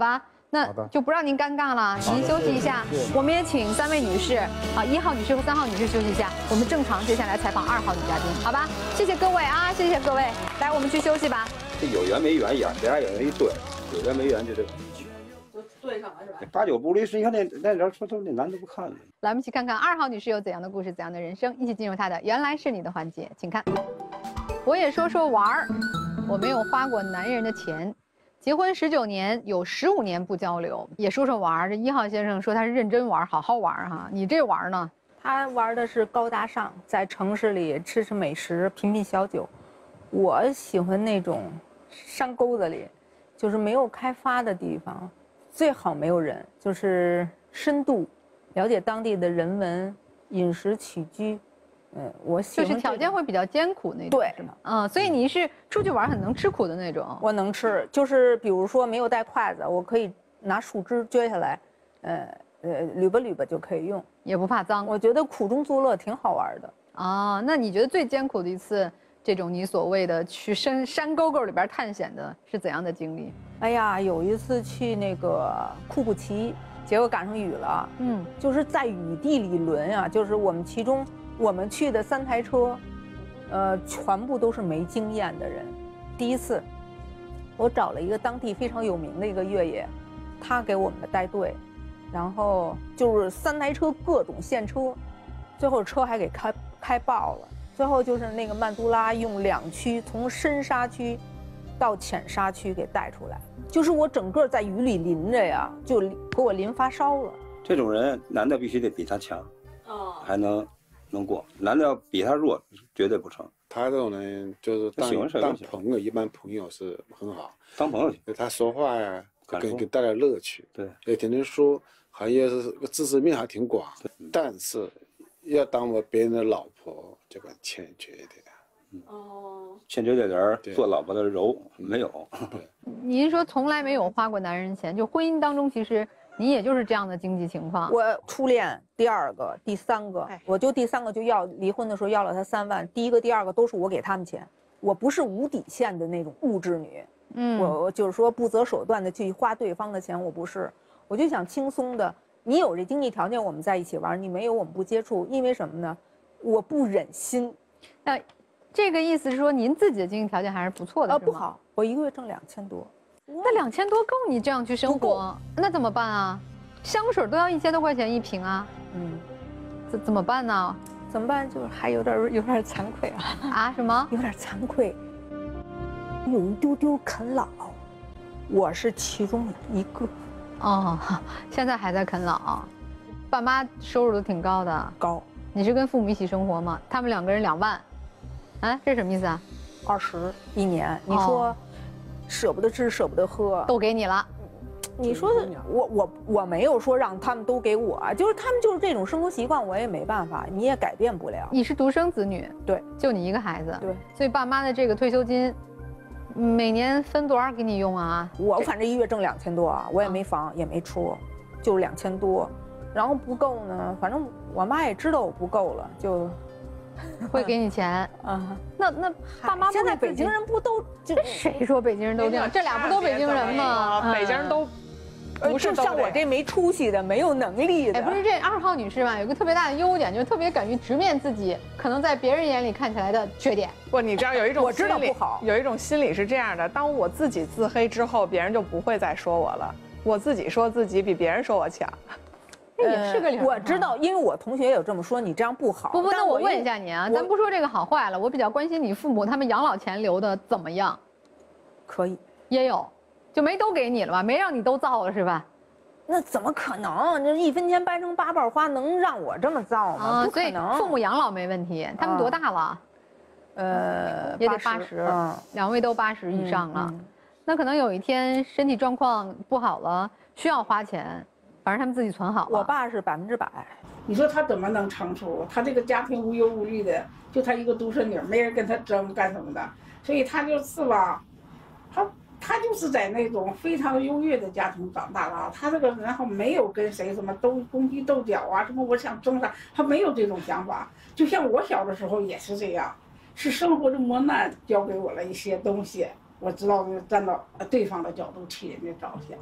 那就不让您尴尬了，您休息一下。我们也请三位女士啊，一号女士和三号女士休息一下。我们正常接下来采访二号女嘉宾，好吧？谢谢各位啊，谢谢各位。来，我们去休息吧。 这有缘没缘演，俩演员一对，有缘没缘就这个。 就对上了是吧？ 八九不离十，你看那那人说说那男的不看了。 来，我们一起看看二号女士有怎样的故事，怎样的人生，一起进入她的原来是你的环节，请看。我也说说玩儿，我没有花过男人的钱。结婚十九年，有十五年不交流，也说说玩儿。这一号先生说他是认真玩，好好玩哈。你这玩呢？ 他玩的是高大上，在城市里吃吃美食，品品小酒。我喜欢那种山沟子里，就是没有开发的地方，最好没有人，就是深度了解当地的人文、饮食起居。嗯，我喜欢就是条件会比较艰苦那种， 对， 是吗？嗯，所以你是出去玩很能吃苦的那种。 我能吃，就是比如说没有带筷子，我可以拿树枝撅下来，呃呃捋吧捋吧就可以用， 也不怕脏。 我觉得苦中作乐挺好玩的。 啊，那你觉得最艰苦的一次这种你所谓的去山山沟沟里边探险的是怎样的经历？ 哎呀，有一次去那个库布齐，结果赶上雨了，嗯，就是在雨地里轮啊，就是我们其中。我们去的三台车，呃，全部都是没经验的人。第一次，我找了一个当地非常有名的一个越野，他给我们的带队，然后就是三台车各种现车，最后车还给开开爆了。最后就是那个曼都拉用两驱从深沙区到浅沙区给带出来，就是我整个在雨里淋着呀，就给我淋发烧了。 这种人，男的必须得比他强，哦，还能。能过，男的要比他弱，绝对不成。 他这种人就是当当朋友，一般朋友是很好， 当朋友行。 他说话呀，给给带来乐趣。 对， 也听人说，好像是个知识面还挺广，但是要当我别人的老婆，这个欠缺一点。 哦， 欠缺点儿做老婆的柔没有。 对， 您说从来没有花过男人钱，就婚姻当中其实。你也就是这样的经济情况。 我初恋第二个、第三个，我就第三个就要离婚的时候要了他三万，第一个、第二个都是我给他们钱。我不是无底线的那种物质女，嗯，我我就是说不择手段的去花对方的钱，我不是，我就想轻松的。你有这经济条件，我们在一起玩；你没有，我们不接触。因为什么呢？我不忍心。 那这个意思是说，您自己的经济条件还是不错的， 啊，不好，我一个月挣两千多。 那两千多够你这样去生活？那怎么办啊？香水都要一千多块钱一瓶啊！嗯，怎怎么办呢？ 怎么办？就是还有点有点惭愧啊！ 啊？什么？ 有点惭愧，有一丢丢啃老，我是其中一个。 哦，现在还在啃老，爸妈收入都挺高的。 高。 你是跟父母一起生活吗？他们两个人两万，啊，这是什么意思啊？ 二十一年，你说。哦，舍不得吃，舍不得喝， 都给你了。 你说我我我没有说让他们都给我，就是他们就是这种生活习惯，我也没办法，你也改变不了。 你是独生子女， 对， 就你一个孩子， 对， 所以爸妈的这个退休金，每年分多少给你用啊？ 我反正一月挣两千多啊，我也没房、啊、也没车，就两千多，然后不够呢，反正我妈也知道我不够了，就。 会给你钱啊？那那爸妈现在北京人不都就谁说北京人都这样？这俩不都北京人吗？ 北京人都不是像我这没出息的、没有能力的。 哎，不是这二号女士嘛，有个特别大的优点，就是特别敢于直面自己可能在别人眼里看起来的缺点。 不，你知道有一种我知道不好， 有一种心理是这样的：当我自己自黑之后，别人就不会再说我了。我自己说自己比别人说我强。 这也是个理、 呃。我知道，因为我同学也有这么说，你这样不好。 不不，那我问一下你啊，咱不说这个好坏了，我比较关心你父母他们养老钱留的怎么样？ 可以， 也有，就没都给你了吧？没让你都造了是吧？ 那怎么可能？这一分钱掰成八瓣花，能让我这么造吗？啊、不可能。 父母养老没问题，他们多大了？啊、呃，也得八十，嗯、两位都八十以上了、嗯嗯。那可能有一天身体状况不好了，需要花钱。反正他们自己存好了。 我爸是百分之百。 你说他怎么能成熟？他这个家庭无忧无虑的，就他一个独生女，没人跟他争干什么的，所以他就是吧，他他就是在那种非常优越的家庭长大的。他这个然后没有跟谁什么斗攻击斗角啊，什么我想争他，他没有这种想法。就像我小的时候也是这样，是生活的磨难教给我了一些东西，我知道站到对方的角度替人家着想。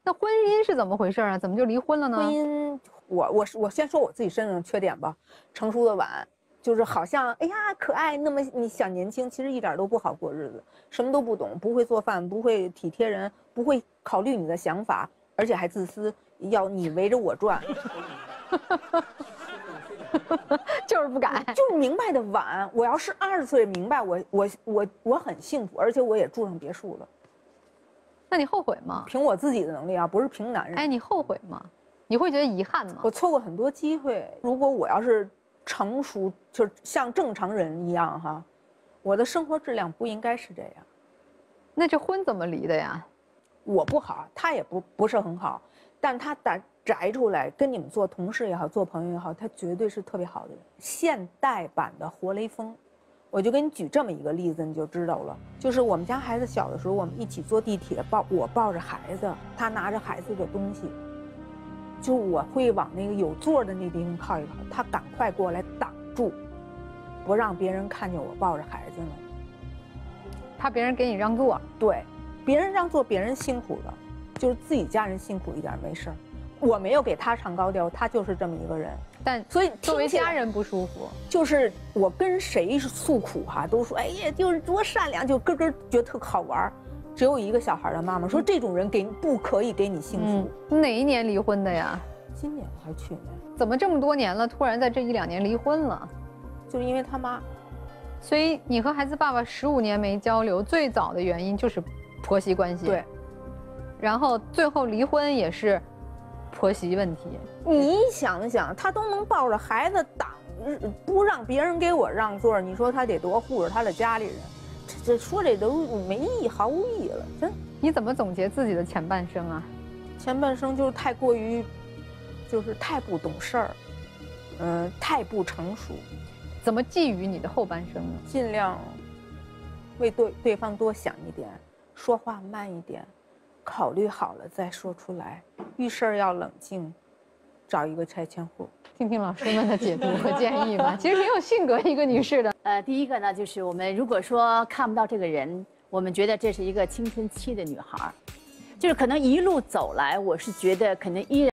那婚姻是怎么回事啊？怎么就离婚了呢？ 婚姻，我我我先说我自己身上的缺点吧，成熟的晚，就是好像哎呀可爱，那么你想年轻，其实一点都不好过日子，什么都不懂，不会做饭，不会体贴人，不会考虑你的想法，而且还自私，要你围着我转。 就是不敢， 就是明白的晚。我要是二十岁明白，我我我我很幸福，而且我也住上别墅了。 那你后悔吗？ 凭我自己的能力啊，不是凭男人。 哎，你后悔吗？你会觉得遗憾吗？ 我错过很多机会。如果我要是成熟，就是像正常人一样哈，我的生活质量不应该是这样。 那这婚怎么离的呀？ 我不好，他也不不是很好，但他打。摘出来跟你们做同事也好，做朋友也好，他绝对是特别好的人。现代版的活雷锋，我就给你举这么一个例子，你就知道了。就是我们家孩子小的时候，我们一起坐地铁，抱我抱着孩子，他拿着孩子的东西，就我会往那个有座的那地方靠一靠，他赶快过来挡住，不让别人看见我抱着孩子呢。 怕别人给你让座？ 对，别人让座，别人辛苦了，就是自己家人辛苦一点没事儿。我没有给他唱高调，他就是这么一个人。 但所以作为家人不舒服， 就是我跟谁诉苦哈、啊，都说哎呀，就是多善良，就咯咯觉得特好玩。只有一个小孩的妈妈说，这种人给不可以给你幸福。 嗯、哪一年离婚的呀？ 今年还是去年？ 怎么这么多年了，突然在这一两年离婚了？ 就是因为他妈。 所以你和孩子爸爸十五年没交流，最早的原因就是婆媳关系。 对。 然后最后离婚也是。婆媳问题， 你想想，他都能抱着孩子挡，不让别人给我让座，你说他得多护着他的家里人，这这说这都没意义，毫无意义了。真， 你怎么总结自己的前半生啊？ 前半生就是太过于，就是太不懂事儿，嗯、呃，太不成熟。 怎么寄予你的后半生呢？ 尽量为对对方多想一点，说话慢一点。考虑好了再说出来，遇事儿要冷静，找一个拆迁户。 听听老师们的解读和建议吧。其实挺有性格一个女士的。 呃，第一个呢，就是我们如果说看不到这个人，我们觉得这是一个青春期的女孩，就是可能一路走来，我是觉得可能依然。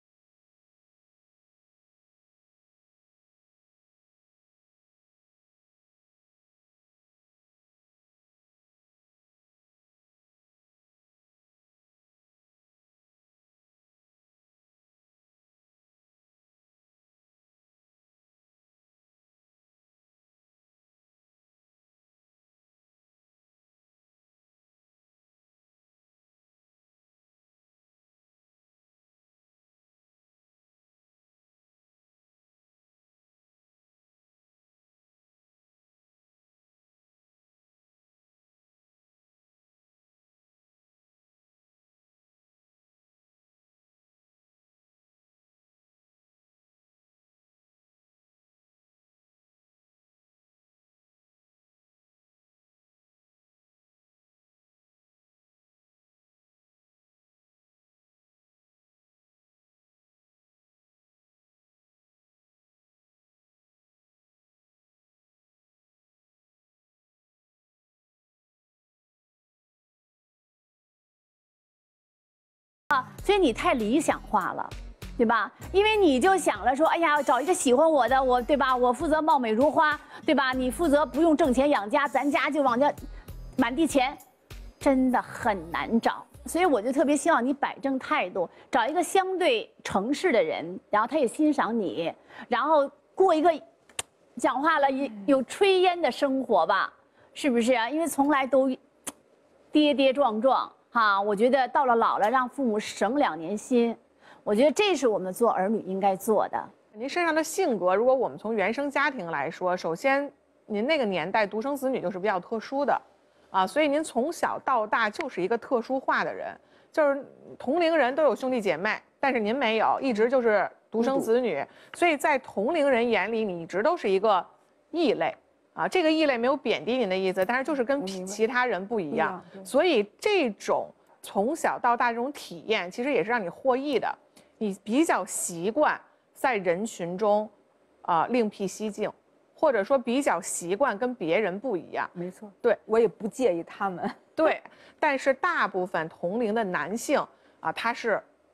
啊，所以你太理想化了，对吧？因为你就想了说，哎呀，找一个喜欢我的，我对吧？我负责貌美如花，对吧？你负责不用挣钱养家，咱家就往家满地钱，真的很难找。所以我就特别希望你摆正态度，找一个相对成事的人，然后他也欣赏你，然后过一个讲话了有有炊烟的生活吧，是不是啊？因为从来都跌跌撞撞。哈，我觉得到了老了，让父母省两年心，我觉得这是我们做儿女应该做的。 您身上的性格，如果我们从原生家庭来说，首先您那个年代独生子女就是比较特殊的，啊，所以您从小到大就是一个特殊化的人，就是同龄人都有兄弟姐妹，但是您没有，一直就是独生子女，所以在同龄人眼里，你一直都是一个异类。啊，这个异类没有贬低您的意思，但是就是跟其他人不一样，所以这种从小到大这种体验，其实也是让你获益的。你比较习惯在人群中，啊、呃，另辟蹊径，或者说比较习惯跟别人不一样。 没错， 对我也不介意他们。 对，但是大部分同龄的男性啊，他是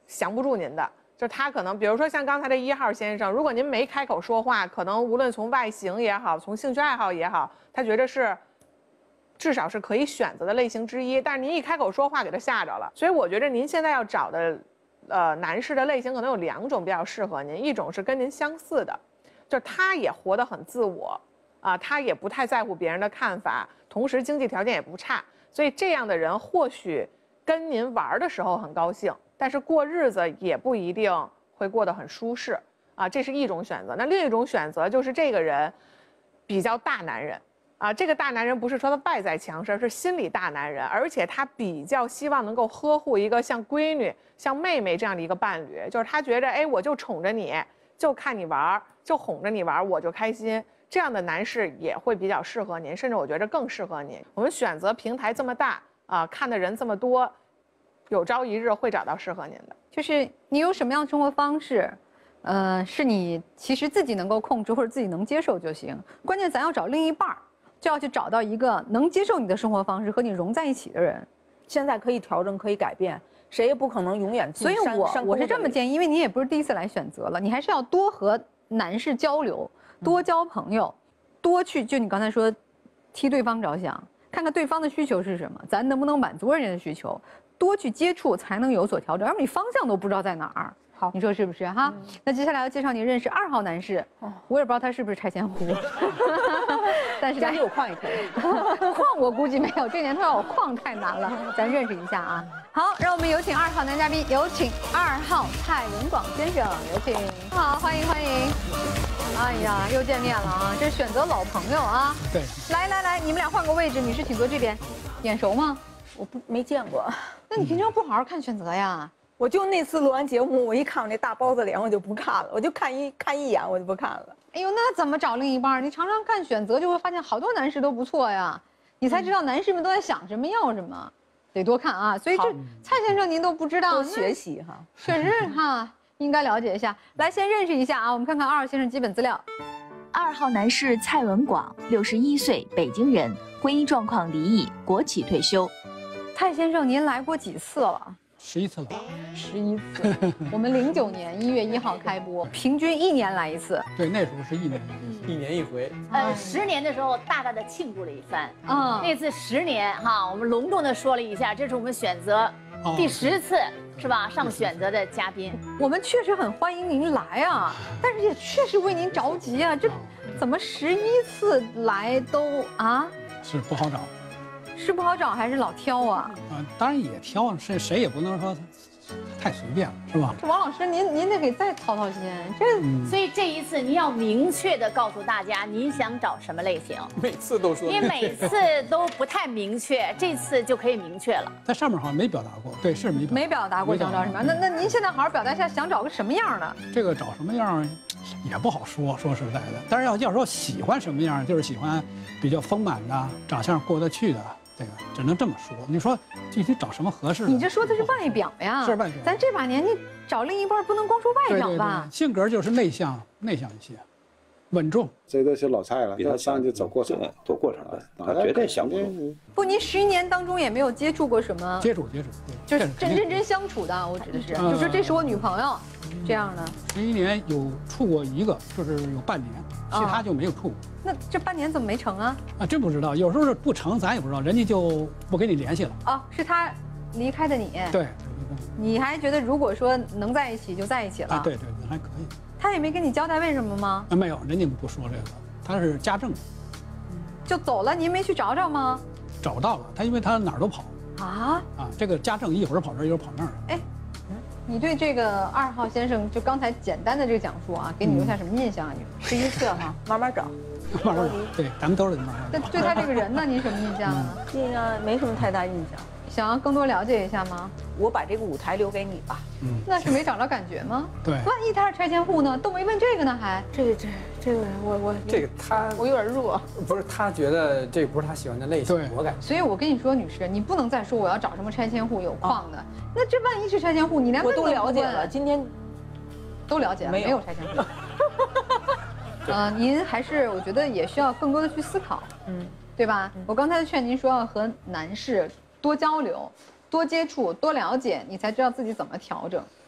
降不住您的。就他可能，比如说像刚才的一号先生，如果您没开口说话，可能无论从外形也好，从兴趣爱好也好，他觉得是至少是可以选择的类型之一。但是您一开口说话，给他吓着了。所以我觉得您现在要找的，呃，男士的类型可能有两种比较适合您，一种是跟您相似的，就是他也活得很自我，啊，他也不太在乎别人的看法，同时经济条件也不差，所以这样的人或许跟您玩的时候很高兴，但是过日子也不一定会过得很舒适，啊，这是一种选择。那另一种选择就是这个人比较大男人，啊，这个大男人不是说他外在强势，而是心理大男人，而且他比较希望能够呵护一个像闺女、像妹妹这样的一个伴侣，就是他觉得，哎，我就宠着你，就看你玩，就哄着你玩，我就开心。这样的男士也会比较适合您，甚至我觉得更适合您。我们选择平台这么大啊，看的人这么多，有朝一日会找到适合您的。 就是你有什么样的生活方式，呃，是你其实自己能够控制或者自己能接受就行。关键咱要找另一半儿，就要去找到一个能接受你的生活方式和你融在一起的人。 现在可以调整，可以改变，谁也不可能永远。 所以我我是这么建议，因为你也不是第一次来选择了，你还是要多和男士交流。多交朋友，多去就你刚才说，替对方着想，看看对方的需求是什么，咱能不能满足人家的需求，多去接触才能有所调整，要不然你方向都不知道在哪儿。好，你说是不是哈？嗯、那接下来要介绍你认识二号男士，哦、我也不知道他是不是拆迁户，但是家里有矿也可以， 矿我估计没有，这年头要有矿太难了，咱认识一下啊。好，让我们有请二号男嘉宾，有请二号蔡文广先生，有请。好，欢迎欢迎。哎呀，又见面了啊！这是选择老朋友啊。 对。 来来来，你们俩换个位置，女士请坐这边。眼熟吗？ 我不没见过。 那你平常不好好看选择呀？ 我就那次录完节目，我一看我那大包子脸，我就不看了，我就看一看一眼，我就不看了。 哎呦，那怎么找另一半？你常常看选择，就会发现好多男士都不错呀，你才知道男士们都在想什么要什么，得多看啊。所以这蔡先生您都不知道， 多学习哈， 确实哈。应该了解一下，来先认识一下啊。我们看看二号先生基本资料。 二号男士蔡文广，六十一岁，北京人，婚姻状况离异，国企退休。 蔡先生，您来过几次了？ 十一次了。 十一次。我们零九年一月一号开播，平均一年来一次。 对，那时候是一年一年一回。 呃，十年的时候大大的庆祝了一番。啊，那次十年哈，我们隆重的说了一下，这是我们选择第十次。是吧？上选择的嘉宾， 我们确实很欢迎您来啊，但是也确实为您着急啊。这怎么十一次来都啊？ 是不好找， 是不好找还是老挑啊？ 啊，当然也挑，谁谁也不能说太随便了，是吧？ 这王老师，您您得给再操操心。这、 嗯、所以这一次您要明确的告诉大家，您想找什么类型。 每次都说， 因为每次都不太明确，这次就可以明确了。 在上面好像没表达过，对，是没没表达过想找什么。那那您现在好好表达一下，想找个什么样的？ 这个找什么样也不好说，说实在的。但是要要说喜欢什么样，就是喜欢比较丰满的，长相过得去的。这个只能这么说，你说具体找什么合适的？ 你这说的是外表呀， 是外表。 咱这把年纪找另一半不能光说外表吧？ 对对对，性格就是内向，内向一些，稳重。 这都是老蔡了， 比他上去走过程， 走过程的，他绝对想不通。 不，您十一年当中也没有接触过什么？ 接触接触， 就是真认真相处的，我指的是，就说这是我女朋友，这样的。 十一年有处过一个，就是有半年，其他就没有处过。 那这半年怎么没成啊？ 啊，真不知道，有时候是不成，咱也不知道，人家就不跟你联系了。 哦，是他离开的你。 对。 你还觉得如果说能在一起就在一起了？ 啊，对对对，还可以。 他也没跟你交代为什么吗？ 啊，没有，人家不说这个，他是家政。 就走了，您没去找找吗？ 找到了，他因为他哪儿都跑。啊？啊，这个家政一会儿跑这儿，一会儿跑那儿。哎。 你对这个二号先生就刚才简单的这个讲述啊，给你留下什么印象啊？你十一次哈，慢慢找， 慢慢找。对，咱们都是慢慢找。那对他这个人呢，您什么印象呢？ 印象没什么太大印象。 想要更多了解一下吗？ 我把这个舞台留给你吧。 嗯，那是没找着感觉吗？ 对。 万一他是拆迁户呢？都没问这个呢，还这个这这个我我这个他我有点弱。 不是他觉得这不是他喜欢的类型，我感觉。 所以我跟你说，女士，你不能再说我要找什么拆迁户有矿的。那这万一是拆迁户，你连我都了解了。今天都了解了， 没有拆迁户。呃，您还是我觉得也需要更多的去思考，嗯，对吧？我刚才劝您说要和男士多交流。多接触，多了解，你才知道自己怎么调整。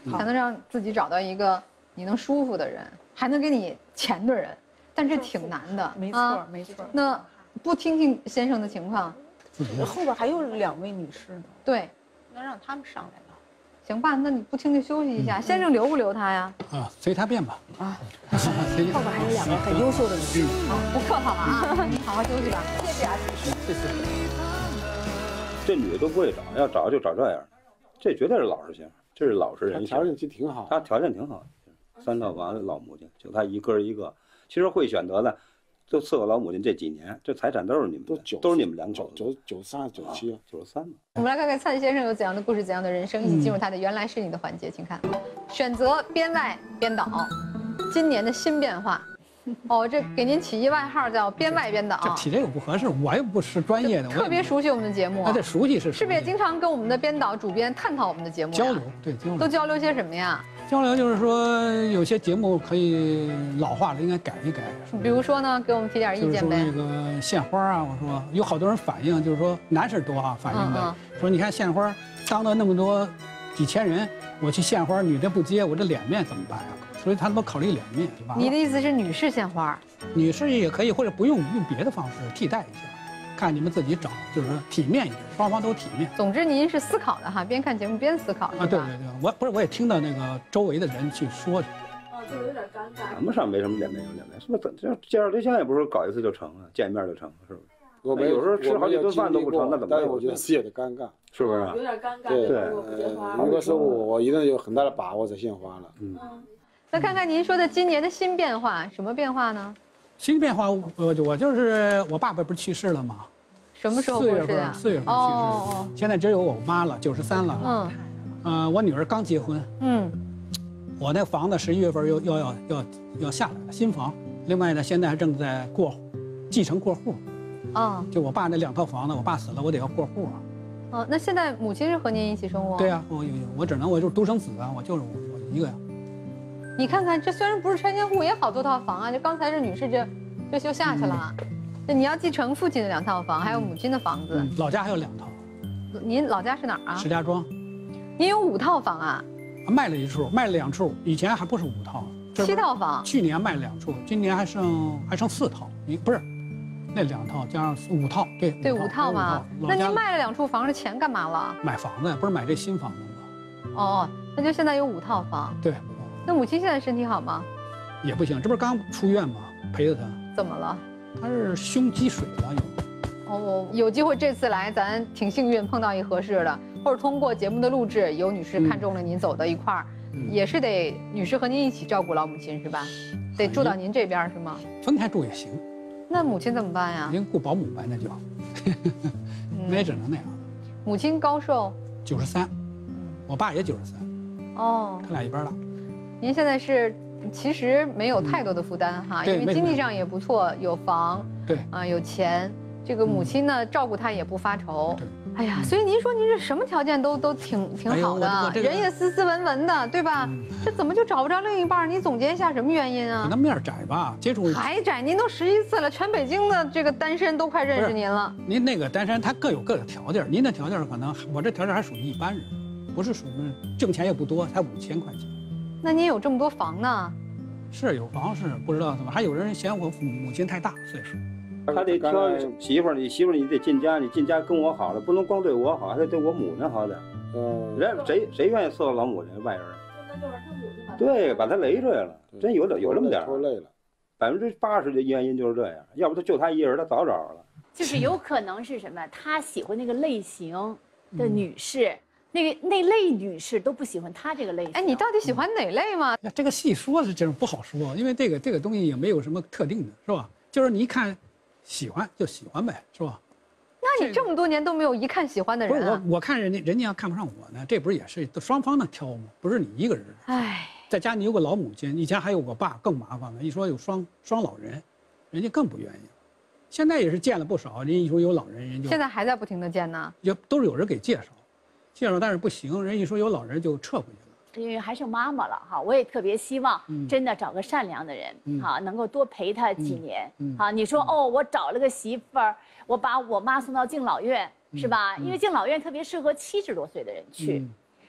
才能让自己找到一个你能舒服的人，还能给你钱的人，但这挺难的。 没错，没错。 那不听听先生的情况， 后边还有两位女士呢。 对， 那让他们上来了。 行吧，那你不听就休息一下。先生留不留他呀？ 啊，随他便吧。 啊， 后边还有两个很优秀的女士。啊，不客套了啊，你好好休息吧。谢谢啊， 谢谢。 这女的都不会找，要找就找这样，这绝对是老实型，这是老实人。 条件其实挺好， 他条件挺好，三套房的老母亲，就他一个一个。其实会选择的，就伺候老母亲这几年，这财产都是你们的，都都是你们两口子。 九九三九七九十三。 我们来看看蔡先生有怎样的故事，怎样的人生，一起进入他的原来是你的环节，请看，选择编外编导，今年的新变化。哦，这给您起一外号叫编外编导。 这起这个不合适，我又不是专业的， 特别熟悉我们的节目。 啊，对，熟悉是。 是不是也经常跟我们的编导、主编探讨我们的节目？ 交流，对交流。 都交流些什么呀？ 交流就是说，有些节目可以老化了，应该改一改。 比如说呢，给我们提点意见呗。 就是说那个献花啊，我说有好多人反映，就是说男士多啊，反映的、嗯嗯、说你看献花当了那么多几千人，我去献花，女的不接，我这脸面怎么办呀？所以他们考虑脸面。 你的意思是女士献花？ 女士也可以，或者不用用别的方式替代一下，看你们自己找，就是说体面一点，双方都体面。 总之您是思考的哈，边看节目边思考。啊， 对对对，我不是我也听到那个周围的人去说去。 哦，就有点尴尬。 谈不上没什么脸面有脸面，是不是？这介绍对象也不是搞一次就成啊，见面就成，是不是？ 我们有时候吃好几顿饭都不成，那怎么办？ 但是我觉得是有点尴尬， 是不是？ 有点尴尬。 对对， 如果是我，我一定有很大的把握才献花了。 嗯。 那看看您说的今年的新变化，什么变化呢？ 新变化，我我就是我爸爸不是去世了吗？ 什么时候过世的？四月份去世。哦哦。现在只有我妈了，九十三了。嗯。呃，我女儿刚结婚。嗯。我那房子十一月份又要要要要下来了，新房。另外呢，现在还正在过继承过户。啊。就我爸那两套房子，我爸死了，我得要过户啊。 哦，那现在母亲是和您一起生活？ 对呀，我有我只能我就是独生子啊，我就是我我一个呀。 你看看，这虽然不是拆迁户，也好多套房啊。就刚才这女士就就就下去了。那、嗯、你要继承父亲的两套房，还有母亲的房子。 嗯、老家还有两套。 您老家是哪儿啊？ 石家庄。 您有五套房啊？ 卖了一处，卖了两处，以前还不是五套。 七套房。 去年卖了两处，今年还剩还剩四套。你不是，那两套加上五套，对。 对，五套嘛。那您卖了两处房，这钱干嘛了？ 买房子，不是买这新房子吗？ 哦，那就现在有五套房。 对。 那母亲现在身体好吗？ 也不行，这不是刚出院吗？陪着她。 怎么了？ 她是胸积水了有。哦，有机会这次来，咱挺幸运碰到一合适的，或者通过节目的录制，有女士看中了您走到一块儿，嗯、也是得女士和您一起照顾老母亲是吧？得住到您这边是吗？ 分开住也行。 那母亲怎么办呀？ 您雇保姆呗，那就，那也只能那样。 母亲高寿？ 九十三，我爸也九十三。哦，他俩一边大。 您现在是其实没有太多的负担哈，因为经济上也不错，有房， 对啊有钱，这个母亲呢照顾她也不发愁。哎呀，所以您说您这什么条件都都挺挺好的，人也斯斯文文的，对吧？这怎么就找不着另一半？你总结一下什么原因啊？ 可能面窄吧，接触还窄。您都十一次了，全北京的这个单身都快认识您了。 您那个单身他各有各的条件，您的条件可能我这条件还属于一般人，不是属于挣钱也不多，才五千块钱。 那您有这么多房呢？ 是有房是不知道怎么，还有人嫌我母亲太大岁数。 他得挑媳妇儿，你媳妇儿你得进家，你进家跟我好了，不能光对我好，还得对我母亲好点。嗯，人谁谁愿意伺候老母亲？外人。那就是他母亲。对，把他累赘了，真有点有这么点儿。 拖累了。 百分之八十的原因就是这样，要不他就他一人，他早找着了。 就是有可能是什么？他喜欢那个类型的女士。嗯那个那类女士都不喜欢他这个类型。 哎，你到底喜欢哪类吗？ 这个细说是真不好说，因为这个这个东西也没有什么特定的，是吧？就是你一看喜欢就喜欢呗，是吧？ 那你这么多年都没有一看喜欢的人啊？不是我，我看人家人家要看不上我呢，这不是也是双方的挑吗？不是你一个人。 哎， 在家你有个老母亲，以前还有我爸更麻烦了。一说有双双老人，人家更不愿意。现在也是见了不少，人一说有老人，人就现在还在不停的见呢。 也都是有人给介绍。介绍，但是不行，人一说有老人就撤回去了。因为还剩妈妈了哈，我也特别希望真的找个善良的人，嗯、哈，能够多陪她几年。嗯嗯、哈，你说哦，我找了个媳妇儿，我把我妈送到敬老院，嗯、是吧？因为敬老院特别适合七十多岁的人去。嗯、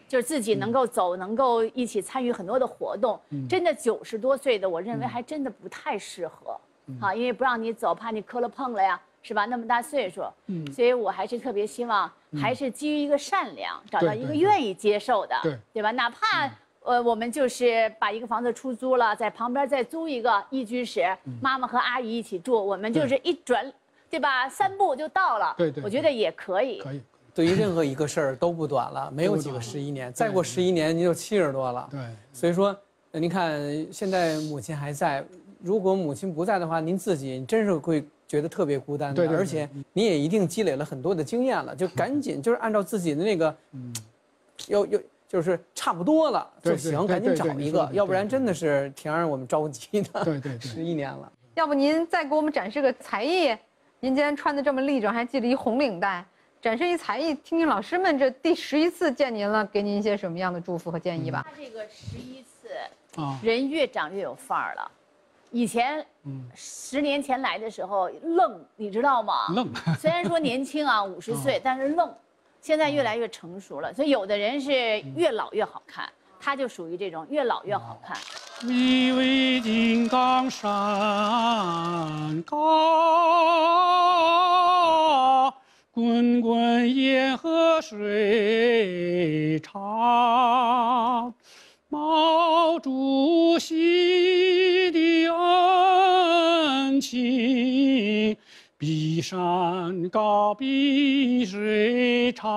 就是自己能够走，能够一起参与很多的活动。真的九十多岁的，我认为还真的不太适合啊，因为不让你走，怕你磕了碰了呀。是吧？那么大岁数，嗯，所以我还是特别希望，还是基于一个善良，找到一个愿意接受的，对对吧？哪怕呃，我们就是把一个房子出租了，在旁边再租一个一居室，妈妈和阿姨一起住，我们就是一转，对吧？三步就到了，对对，我觉得也可以。可以。 对于任何一个事儿都不短了，没有几个十一年，再过十一年你就七十多了。对。所以说，您看现在母亲还在，如果母亲不在的话，您自己真是会。觉得特别孤单的，对对对，而且你也一定积累了很多的经验了，就赶紧就是按照自己的那个，嗯，要要就是差不多了就行，赶紧找一个，要不然真的是挺让我们着急的。对对，十一年了。 要不您再给我们展示个才艺？您今天穿的这么立正，还系了一红领带，展示一才艺，听听老师们这第十一次见您了，给您一些什么样的祝福和建议吧。 他这个十一次，啊，人越长越有范儿了。以前，嗯，十年前来的时候愣，你知道吗？愣。虽然说年轻啊，五十岁，但是愣。现在越来越成熟了，所以有的人是越老越好看，他就属于这种越老越好看。 巍巍金刚山高，滚滚烟河水长。毛主席的恩情，比山高比水长。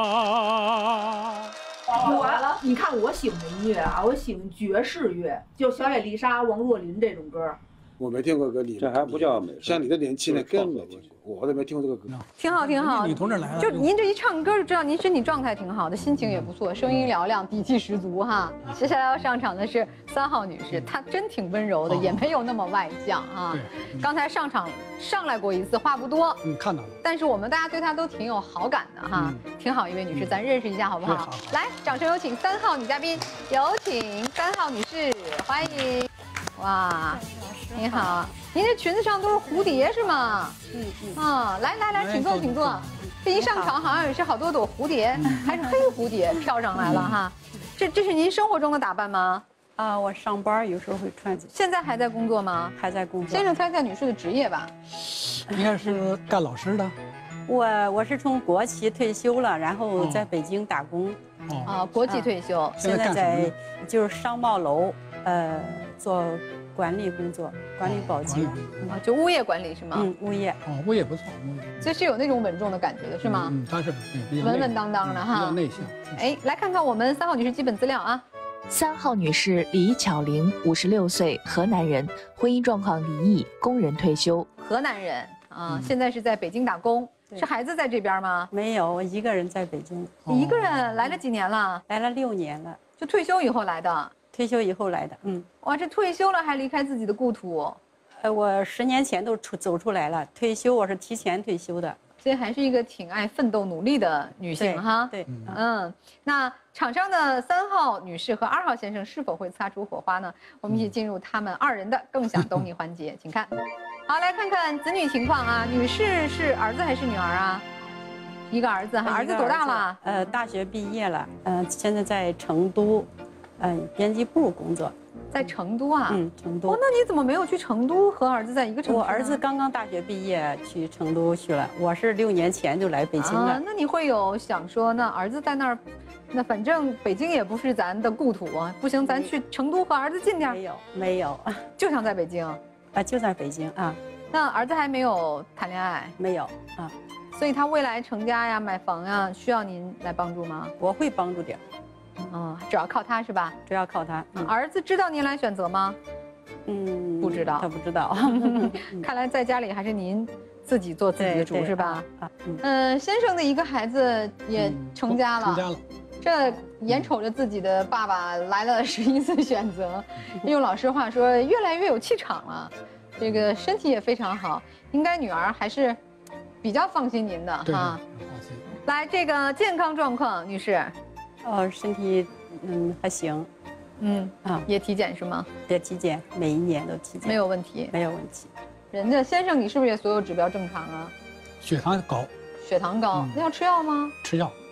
我，你看我喜欢的音乐啊，我喜欢爵士乐，就小野丽莎、王若琳这种歌。 我没听过歌，你这还不叫美？ 像你的年轻人根本没听过，我都没听过这个歌。 挺好，挺好。 女同志来了， 就您这一唱歌就知道您身体状态挺好的，心情也不错，声音嘹亮，底气十足哈。接下来要上场的是三号女士，她真挺温柔的，也没有那么外向啊。刚才上场上来过一次，话不多， 嗯，看到了。 但是我们大家对她都挺有好感的哈，挺好一位女士，咱认识一下好不好？来，掌声有请三号女嘉宾，有请三号女士，欢迎。哇，你好，您这裙子上都是蝴蝶是吗？嗯嗯。啊，来来来，请坐请坐。这一上场好像也是好多朵蝴蝶，还是黑蝴蝶飘上来了哈。这这是您生活中的打扮吗？ 啊，我上班有时候会穿。 现在还在工作吗？ 还在工作。 先生猜猜女士的职业吧。 应该是干老师的。 我我是从国企退休了，然后在北京打工。 哦。啊，国企退休， 现在在就是商贸楼。呃，做管理工作，管理保洁， 啊，就物业管理是吗？ 嗯，物业。 哦，物业不错，物业。 所以是有那种稳重的感觉的，是吗？ 嗯，他是稳稳当当的哈， 比较内向。 哎，来看看我们三号女士基本资料啊。 三号女士李巧玲，五十六岁，河南人，婚姻状况离异，工人退休。 河南人啊，现在是在北京打工。是孩子在这边吗？ 没有，我一个人在北京。 你一个人来了几年了？ 来了六年了， 就退休以后来的。 退休以后来的，嗯， 哇，这退休了还离开自己的故土， 呃，我十年前都出走出来了，退休我是提前退休的， 所以还是一个挺爱奋斗努力的女性哈。 对， 嗯，那场上的三号女士和二号先生是否会擦出火花呢？我们一起进入他们二人的更想懂你环节，请看。好，来看看子女情况啊，女士是儿子还是女儿啊？一个儿子哈，儿子多大了？ 呃，大学毕业了，呃，现在在成都。嗯，编辑部工作， 在成都啊。 嗯，成都。 哦，那你怎么没有去成都和儿子在一个城市？ 我儿子刚刚大学毕业去成都去了，我是六年前就来北京了。 啊，那你会有想说，那儿子在那儿，那反正北京也不是咱的故土啊，不行，咱去成都和儿子近点。 没有，没有， 就想在北京。 啊，就在北京啊。 那儿子还没有谈恋爱？ 没有啊。 所以他未来成家呀、买房呀，需要您来帮助吗？ 我会帮助点。 哦，主要靠他是吧？ 主要靠他。 嗯、儿子知道您来选择吗？ 嗯， 不知道。 他不知道。 看来在家里还是您自己做自己的主是吧？ 啊， 嗯、呃，先生的一个孩子也成家了。 成家了。 这眼瞅着自己的爸爸来了十一次选择，用老师话说，越来越有气场了。这个身体也非常好，应该女儿还是比较放心您的哈。 放心。 来，这个健康状况，女士。 哦，身体嗯还行， 嗯啊，也体检是吗？ 也体检，每一年都体检， 没有问题， 没有问题。 人家先生，你是不是也所有指标正常啊？ 血糖高， 血糖高，那要吃药吗？ 吃药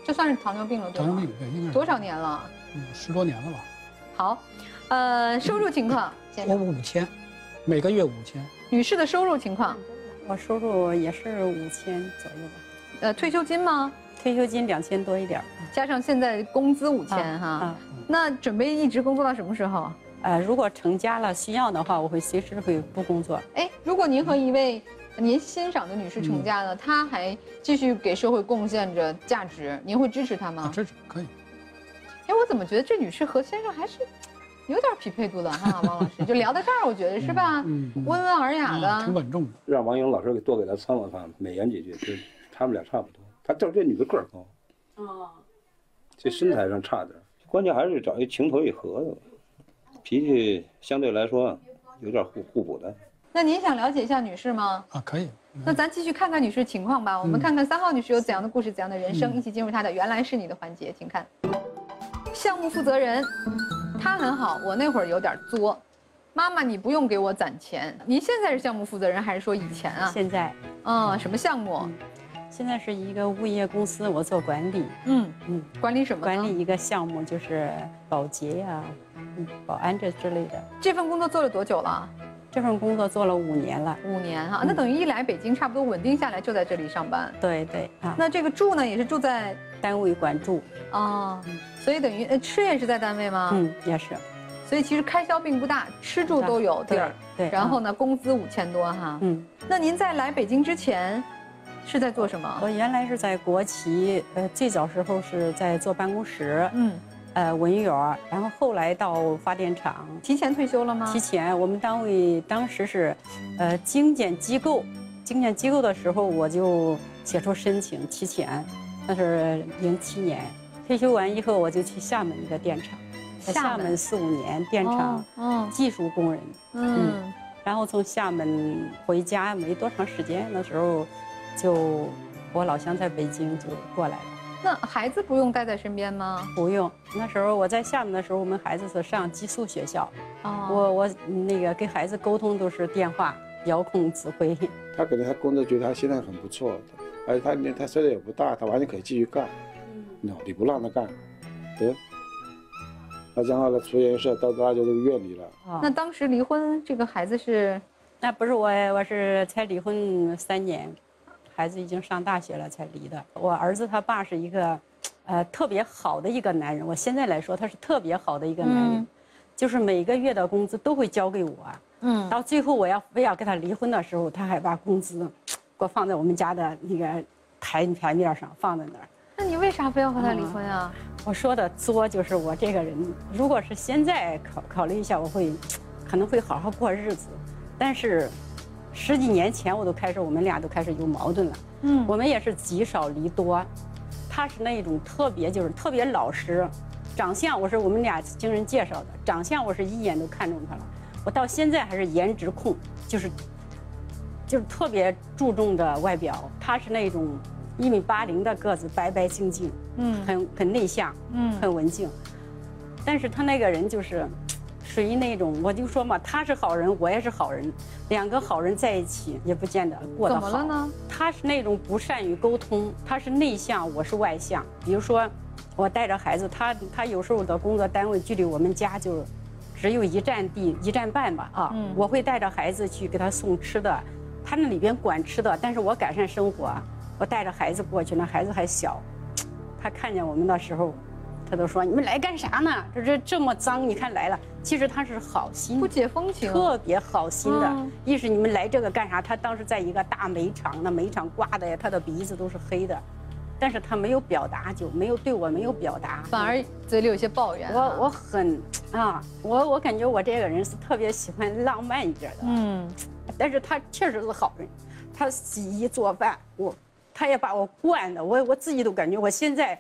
这算是糖尿病了，对吗？糖尿病对，应该多少年了？ 嗯，十多年了吧。 好，呃，收入情况， 我五千，每个月五千。 女士的收入情况， 我收入也是五千左右吧。 呃，退休金吗？ 退休金两千多一点， 加上现在工资五千哈。啊，那准备一直工作到什么时候？ 呃，如果成家了需要的话，我会随时会不工作。 哎，如果您和一位您欣赏的女士成家了，嗯、她还继续给社会贡献着价值，您会支持她吗？ 啊、支持，可以。 哎，我怎么觉得这女士和先生还是有点匹配度的哈，王老师，就聊到这儿，我觉得是吧？嗯，温文尔雅的， 嗯、挺稳重的。 让王勇老师给多给他参谋参谋，美言几句，就他们俩差不多。他就是这女的个儿高，哦，这身材上差点，关键还是找一情投意合的。脾气相对来说有点互互补的。 那您想了解一下女士吗？ 啊，可以。 那咱继续看看女士情况吧。我们看看三号女士有怎样的故事、怎样的人生，一起进入她的原来是你的环节，请看。项目负责人，她很好，我那会儿有点作。妈妈，你不用给我攒钱。您现在是项目负责人，还是说以前啊？ 现在。 嗯，什么项目？ 嗯现在是一个物业公司，我做管理。 嗯嗯，管理什么？ 管理一个项目，就是保洁呀、嗯、保安这之类的。 这份工作做了多久了？ 这份工作做了五年了。 五年哈、啊，那等于一来北京，差不多稳定下来就在这里上班。 对对啊。 那这个住呢，也是住在单位管住。 哦，所以等于呃吃也是在单位吗？ 嗯，也是。 所以其实开销并不大，吃住都有地儿。 对。 然后呢，工资五千多哈。 嗯。 那您在来北京之前？是在做什么？ 我原来是在国企，呃，最早时候是在做办公室，嗯，呃，文员，然后后来到发电厂。 提前退休了吗？ 提前，我们单位当时是，呃，精简机构，精简机构的时候我就写出申请提前，那是零七年，退休完以后我就去厦门一个电厂，在厦门四五年电厂，嗯，技术工人，嗯，然后从厦门回家没多长时间，那时候。就我老乡在北京就过来了。 那孩子不用带在身边吗？ 不用。那时候我在厦门的时候，我们孩子是上寄宿学校。哦。我我那个跟孩子沟通都是电话遥控指挥。 他可能他工作觉得他现在很不错，而且他年他岁数也不大，他完全可以继续干。嗯。no， 你不让他干，得。那然后呢，出研社到大就这个院里了。 哦。那当时离婚，这个孩子是？ 那不是我，我是才离婚三年。孩子已经上大学了才离的。我儿子他爸是一个，呃，特别好的一个男人。我现在来说，他是特别好的一个男人，嗯、就是每个月的工资都会交给我。嗯，到最后我要非要跟他离婚的时候，他还把工资给我放在我们家的那个台台面上放在那儿。 那你为啥非要和他离婚啊？ 嗯、我说的作就是我这个人，如果是现在考考虑一下，我会可能会好好过日子，但是。十几年前我都开始，我们俩都开始有矛盾了。嗯，我们也是积少离多，他是那种特别就是特别老实，长相我是我们俩经人介绍的，长相我是一眼都看中他了。我到现在还是颜值控，就是就是特别注重的外表。他是那种一米八零的个子，白白净净，嗯，很很内向，嗯，很文静。但是他那个人就是。属于那种，我就说嘛，他是好人，我也是好人，两个好人在一起也不见得过得好。 怎么了呢？ 他是那种不善于沟通，他是内向，我是外向。比如说，我带着孩子，他他有时候的工作单位距离我们家就只有一站地一站半吧啊，嗯、我会带着孩子去给他送吃的，他那里边管吃的，但是我改善生活，我带着孩子过去，那孩子还小，他看见我们的时候。他都说你们来干啥呢？这这这么脏，你看来了。其实他是好心， 不解风情， 特别好心的。嗯、一是你们来这个干啥？他当时在一个大煤厂，那煤厂刮的呀，他的鼻子都是黑的，但是他没有表达，就没有对我没有表达， 反而嘴里有些抱怨、 啊。我我很啊，我我感觉我这个人是特别喜欢浪漫一点的。嗯，但是他确实是好人，他洗衣做饭，我他也把我惯的，我我自己都感觉我现在。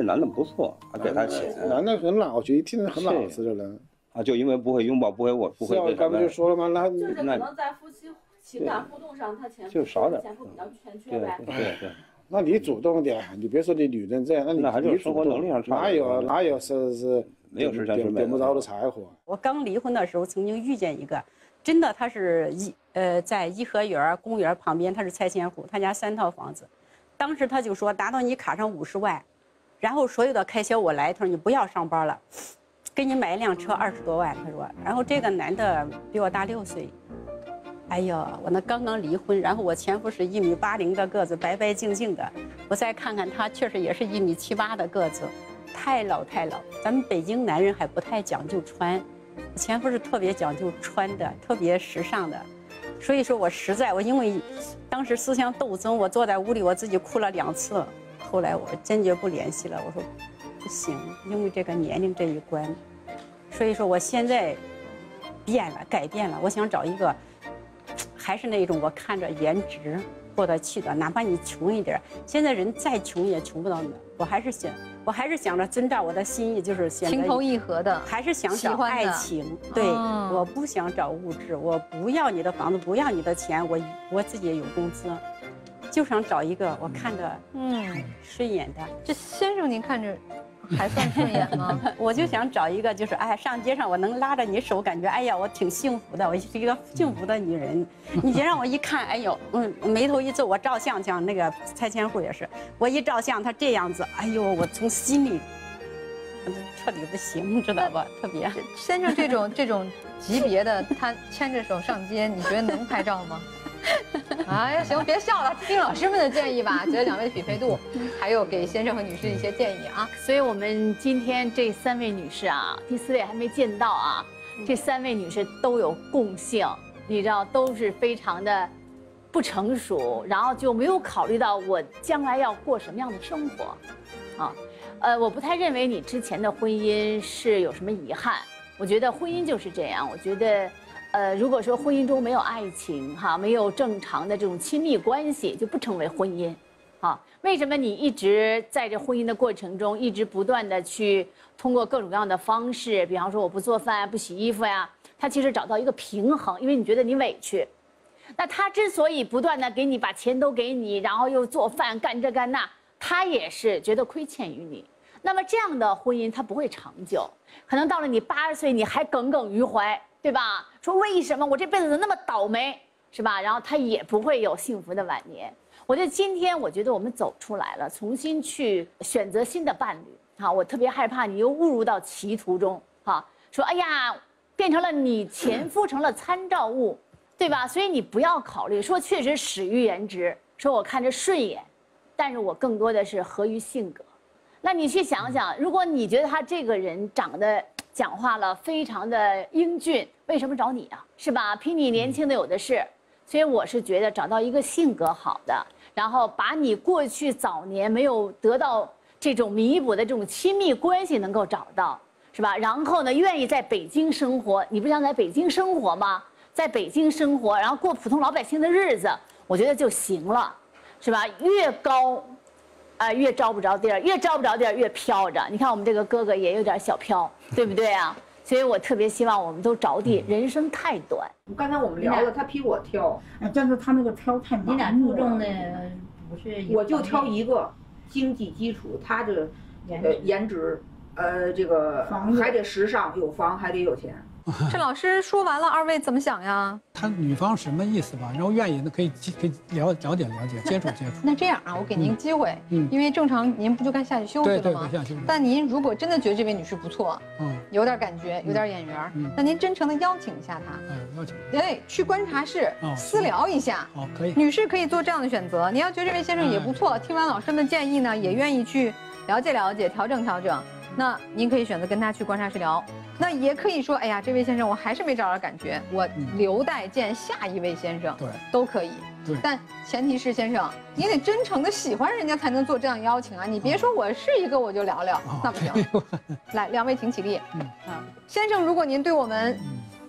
这男的不错，还给他钱。 男的很老实，一听很老实的人。 啊，就因为不会拥抱，不会握，不会这刚不就说了吗？那就是可能在夫妻情感互动上，他前就少点， 前夫比较欠缺呗。 对对对。 那你主动点，你别说你女人这样，那你那还是生活能力上差。 哪有哪有是是没有十全十美点不着的柴火。 我刚离婚的时候，曾经遇见一个，真的他是一呃在颐和园公园旁边，他是拆迁户，他家三套房子，当时他就说达到你卡上五十万，然后所有的开销我来，他说你不要上班了。给你买一辆车二十多万，他说，然后这个男的比我大六岁，哎呀，我那刚刚离婚，然后我前夫是一米八零的个子，白白净净的，我再看看他，确实也是一米七八的个子，太老太老。咱们北京男人还不太讲究穿，我前夫是特别讲究穿的，特别时尚的，所以说我实在我因为当时思想斗争，我坐在屋里我自己哭了两次，后来我坚决不联系了，我说。不行，因为这个年龄这一关，所以说我现在变了，改变了。我想找一个，还是那种我看着颜值过得去的，哪怕你穷一点。现在人再穷也穷不到你，我还是想，我还是想着遵照我的心意，就是情投意合的， 还是想找爱情。对，嗯、我不想找物质，我不要你的房子，不要你的钱，我我自己也有工资。就想找一个我看着嗯顺眼的。 这先生您看着还算顺眼吗？ 我就想找一个，就是哎，上街上我能拉着你手，感觉哎呀，我挺幸福的，我是一个幸福的女人。你别让我一看，哎呦，嗯，眉头一皱，我照相，像那个拆迁户也是，我一照相，他这样子，哎呦，我从心里彻底不行，知道吧？特别。 先生这种这种级别的，他牵着手上街，你觉得能拍照吗？哎呀，行，别笑了，听老师们的建议吧。觉得两位的匹配度，还有给先生和女士一些建议啊。 所以我们今天这三位女士啊，第四位还没见到啊，这三位女士都有共性，你知道，都是非常的不成熟，然后就没有考虑到我将来要过什么样的生活，啊，呃，我不太认为你之前的婚姻是有什么遗憾，我觉得婚姻就是这样，我觉得。呃，如果说婚姻中没有爱情，哈，没有正常的这种亲密关系，就不成为婚姻，啊，为什么你一直在这婚姻的过程中，一直不断的去通过各种各样的方式，比方说我不做饭、不洗衣服呀，他其实找到一个平衡，因为你觉得你委屈，那他之所以不断的给你把钱都给你，然后又做饭干这干那，他也是觉得亏欠于你。那么这样的婚姻它不会长久，可能到了你八十岁你还耿耿于怀。对吧？说为什么我这辈子那么倒霉，是吧？然后他也不会有幸福的晚年。我觉得今天，我觉得我们走出来了，重新去选择新的伴侣。哈，我特别害怕你又误入到歧途中。哈，说哎呀，变成了你前夫成了参照物，对吧？所以你不要考虑说确实始于颜值，说我看着顺眼，但是我更多的是合于性格。那你去想想，如果你觉得他这个人长得。讲话了，非常的英俊，为什么找你啊？是吧？比你年轻的有的是，所以我是觉得找到一个性格好的，然后把你过去早年没有得到这种弥补的这种亲密关系能够找到，是吧？然后呢，愿意在北京生活，你不想在北京生活吗？在北京生活，然后过普通老百姓的日子，我觉得就行了，是吧？越高。啊，越招不着地儿，越招不着地儿越飘着。你看我们这个哥哥也有点小飘，对不对啊？所以我特别希望我们都着地，人生太短。 刚才我们聊了，他比我挑， 哎，但是他那个挑太难。 你俩注重的不是？ 我就挑一个经济基础，他这呃颜值，呃这个还得时尚，有房还得有钱。 这老师说完了，二位怎么想呀？ 他女方什么意思吧？然后愿意的可以可以了了解了解，接触接触。 那这样啊，我给您机会，嗯，因为正常您不就该下去休息了吗？ 对对，下去。 但您如果真的觉得这位女士不错，嗯，有点感觉，有点眼缘，嗯，那您真诚的邀请一下她， 嗯，邀请， 哎，去观察室私聊一下， 哦，可以。 女士可以做这样的选择。你要觉得这位先生也不错，听完老师们建议呢，也愿意去了解了解，调整调整。那您可以选择跟他去观察室聊，那也可以说，哎呀，这位先生我还是没找着感觉，我留待见下一位先生， 对， 都可以。 对， 但前提是先生，你得真诚的喜欢人家才能做这样邀请啊！你别说我是一个我就聊聊，那不行。来，两位请起立。嗯啊，先生，如果您对我们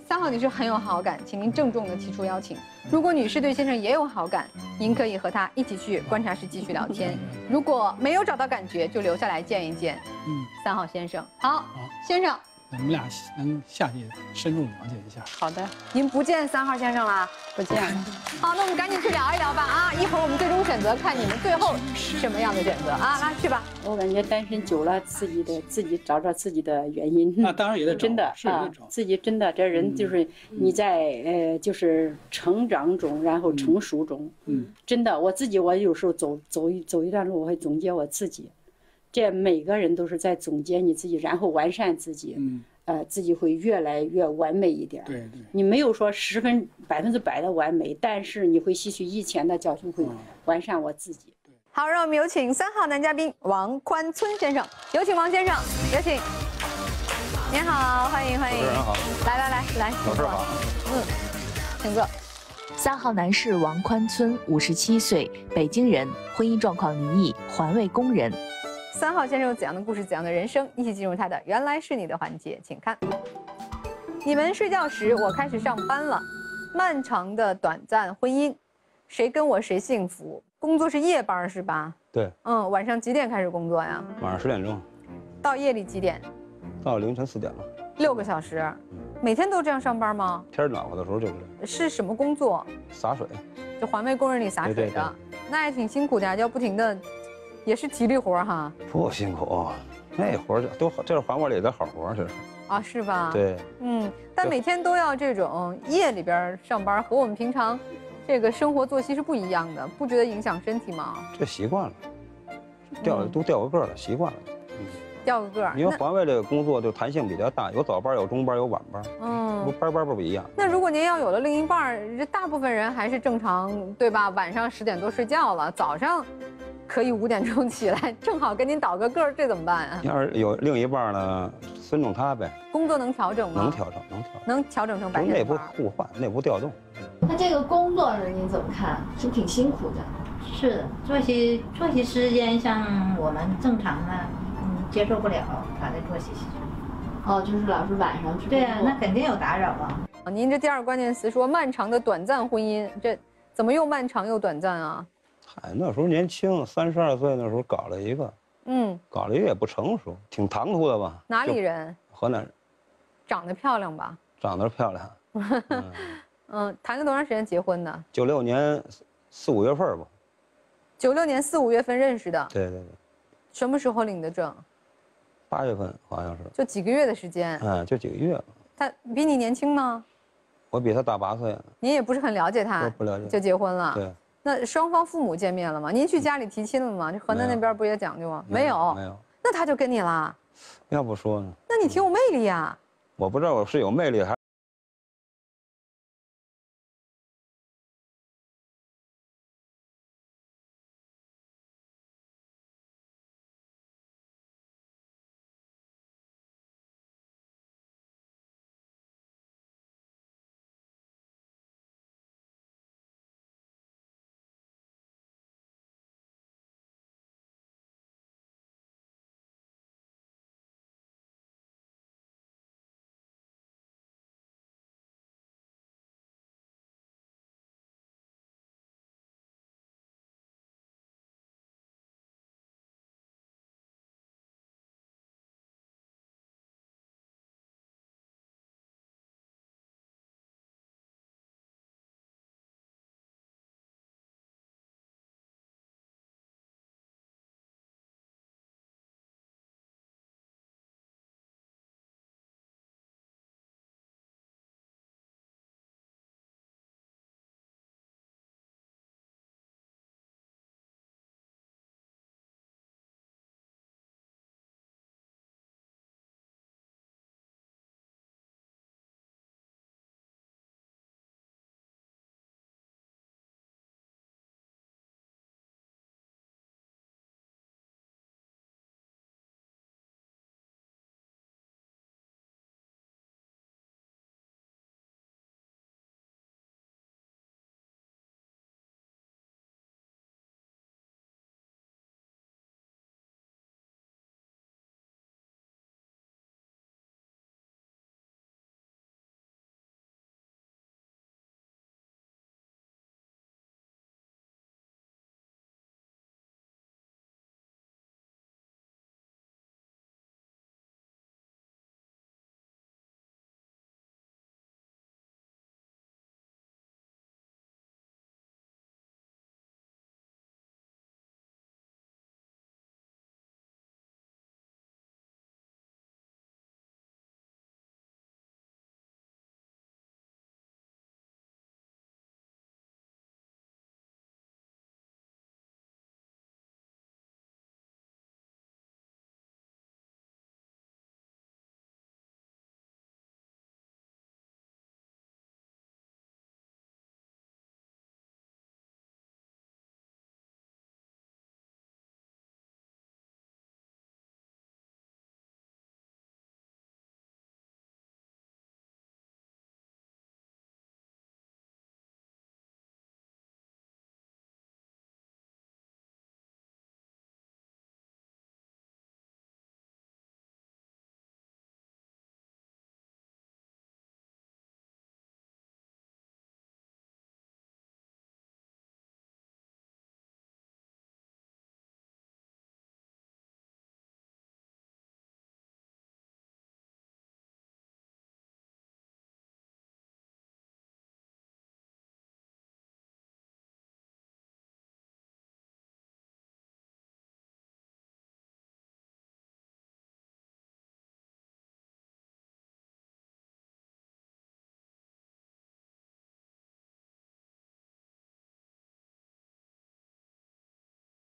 三号女士很有好感，请您郑重的提出邀请。如果女士对先生也有好感，您可以和他一起去观察室继续聊天。如果没有找到感觉，就留下来见一见。嗯，三号先生，好，好先生。 我们俩能下去深入了解一下。 好的，您不见三号先生了？不见了。好，那我们赶紧去聊一聊吧啊！一会儿我们最终选择看你们最后什么样的选择啊！来去吧。 我感觉单身久了，自己的自己找找自己的原因。 那当然也得找， 真的啊，自己真的这人就是你在呃就是成长中，然后成熟中。嗯。真的，我自己我有时候走走一走一段路，我会总结我自己。这每个人都是在总结你自己，然后完善自己，嗯，呃，自己会越来越完美一点。 对对， 你没有说十分百分之百的完美，但是你会吸取以前的教训，会完善我自己。 好，让我们有请三号男嘉宾王宽村先生，有请王先生，有请。您好，欢迎欢迎。主持人好。来来来来， 老师好。 嗯，请坐。 三号男士王宽村，五十七岁，北京人，婚姻状况离异，环卫工人。 三号先生有怎样的故事，怎样的人生？一起进入他的原来是你的环节，请看。你们睡觉时，我开始上班了。漫长的短暂婚姻，谁跟我谁幸福？工作是夜班是吧？ 对。 嗯，晚上几点开始工作呀？ 晚上十点钟。 到夜里几点？ 到凌晨四点了。 六个小时。每天都这样上班吗？ 天暖和的时候就是这样。 是什么工作？ 洒水。 就环卫工人里洒水的。 对对对。 那也挺辛苦的呀，要不停的。也是体力活哈， 不辛苦，那活儿都这是环卫里的好活儿，这是啊，是吧？ 对， 嗯，但每天都要这种夜里边上班，和我们平常这个生活作息是不一样的，不觉得影响身体吗？ 这习惯了，掉都掉个个了，习惯了， 嗯，掉个个。 因为环卫这个工作就弹性比较大，有早班，有中班，有晚班， 嗯， 不班班不一样。 那如果您要有了另一半，这大部分人还是正常，对吧？晚上十点多睡觉了，早上。可以五点钟起来，正好跟您倒个个儿，这怎么办啊？ 要是有另一半呢，尊重他呗。 工作能调整吗？ 能调整，能调， 能调整成白天。 内部互换，内部调动。 那这个工作是您怎么看？是不是挺辛苦的？ 是的，作息作息时间像我们正常的，嗯，接受不了他的作息时间。 哦，就是老是晚上去。 对啊，那肯定有打扰啊。 您这第二个关键词说漫长的短暂婚姻，这怎么又漫长又短暂啊？ 嗨，那时候年轻，三十二岁那时候搞了一个， 嗯， 搞了一个也不成熟，挺唐突的吧？ 哪里人？ 河南人。 长得漂亮吧？ 长得漂亮。 嗯, 嗯，谈了多长时间结婚的？ 九六年四五月份吧。 九六年四五月份认识的。 对对对。 什么时候领的证？ 八月份好像是。 就几个月的时间。 嗯，就几个月。 他比你年轻吗？ 我比他大八岁。 您也不是很了解他， 不了解， 就结婚了。 对。 那双方父母见面了吗？您去家里提亲了吗？这河南那边不也讲究吗？ 没有， 没有。 那他就跟你了？ 要不说呢？ 那你挺有魅力呀。 我不知道我是有魅力还。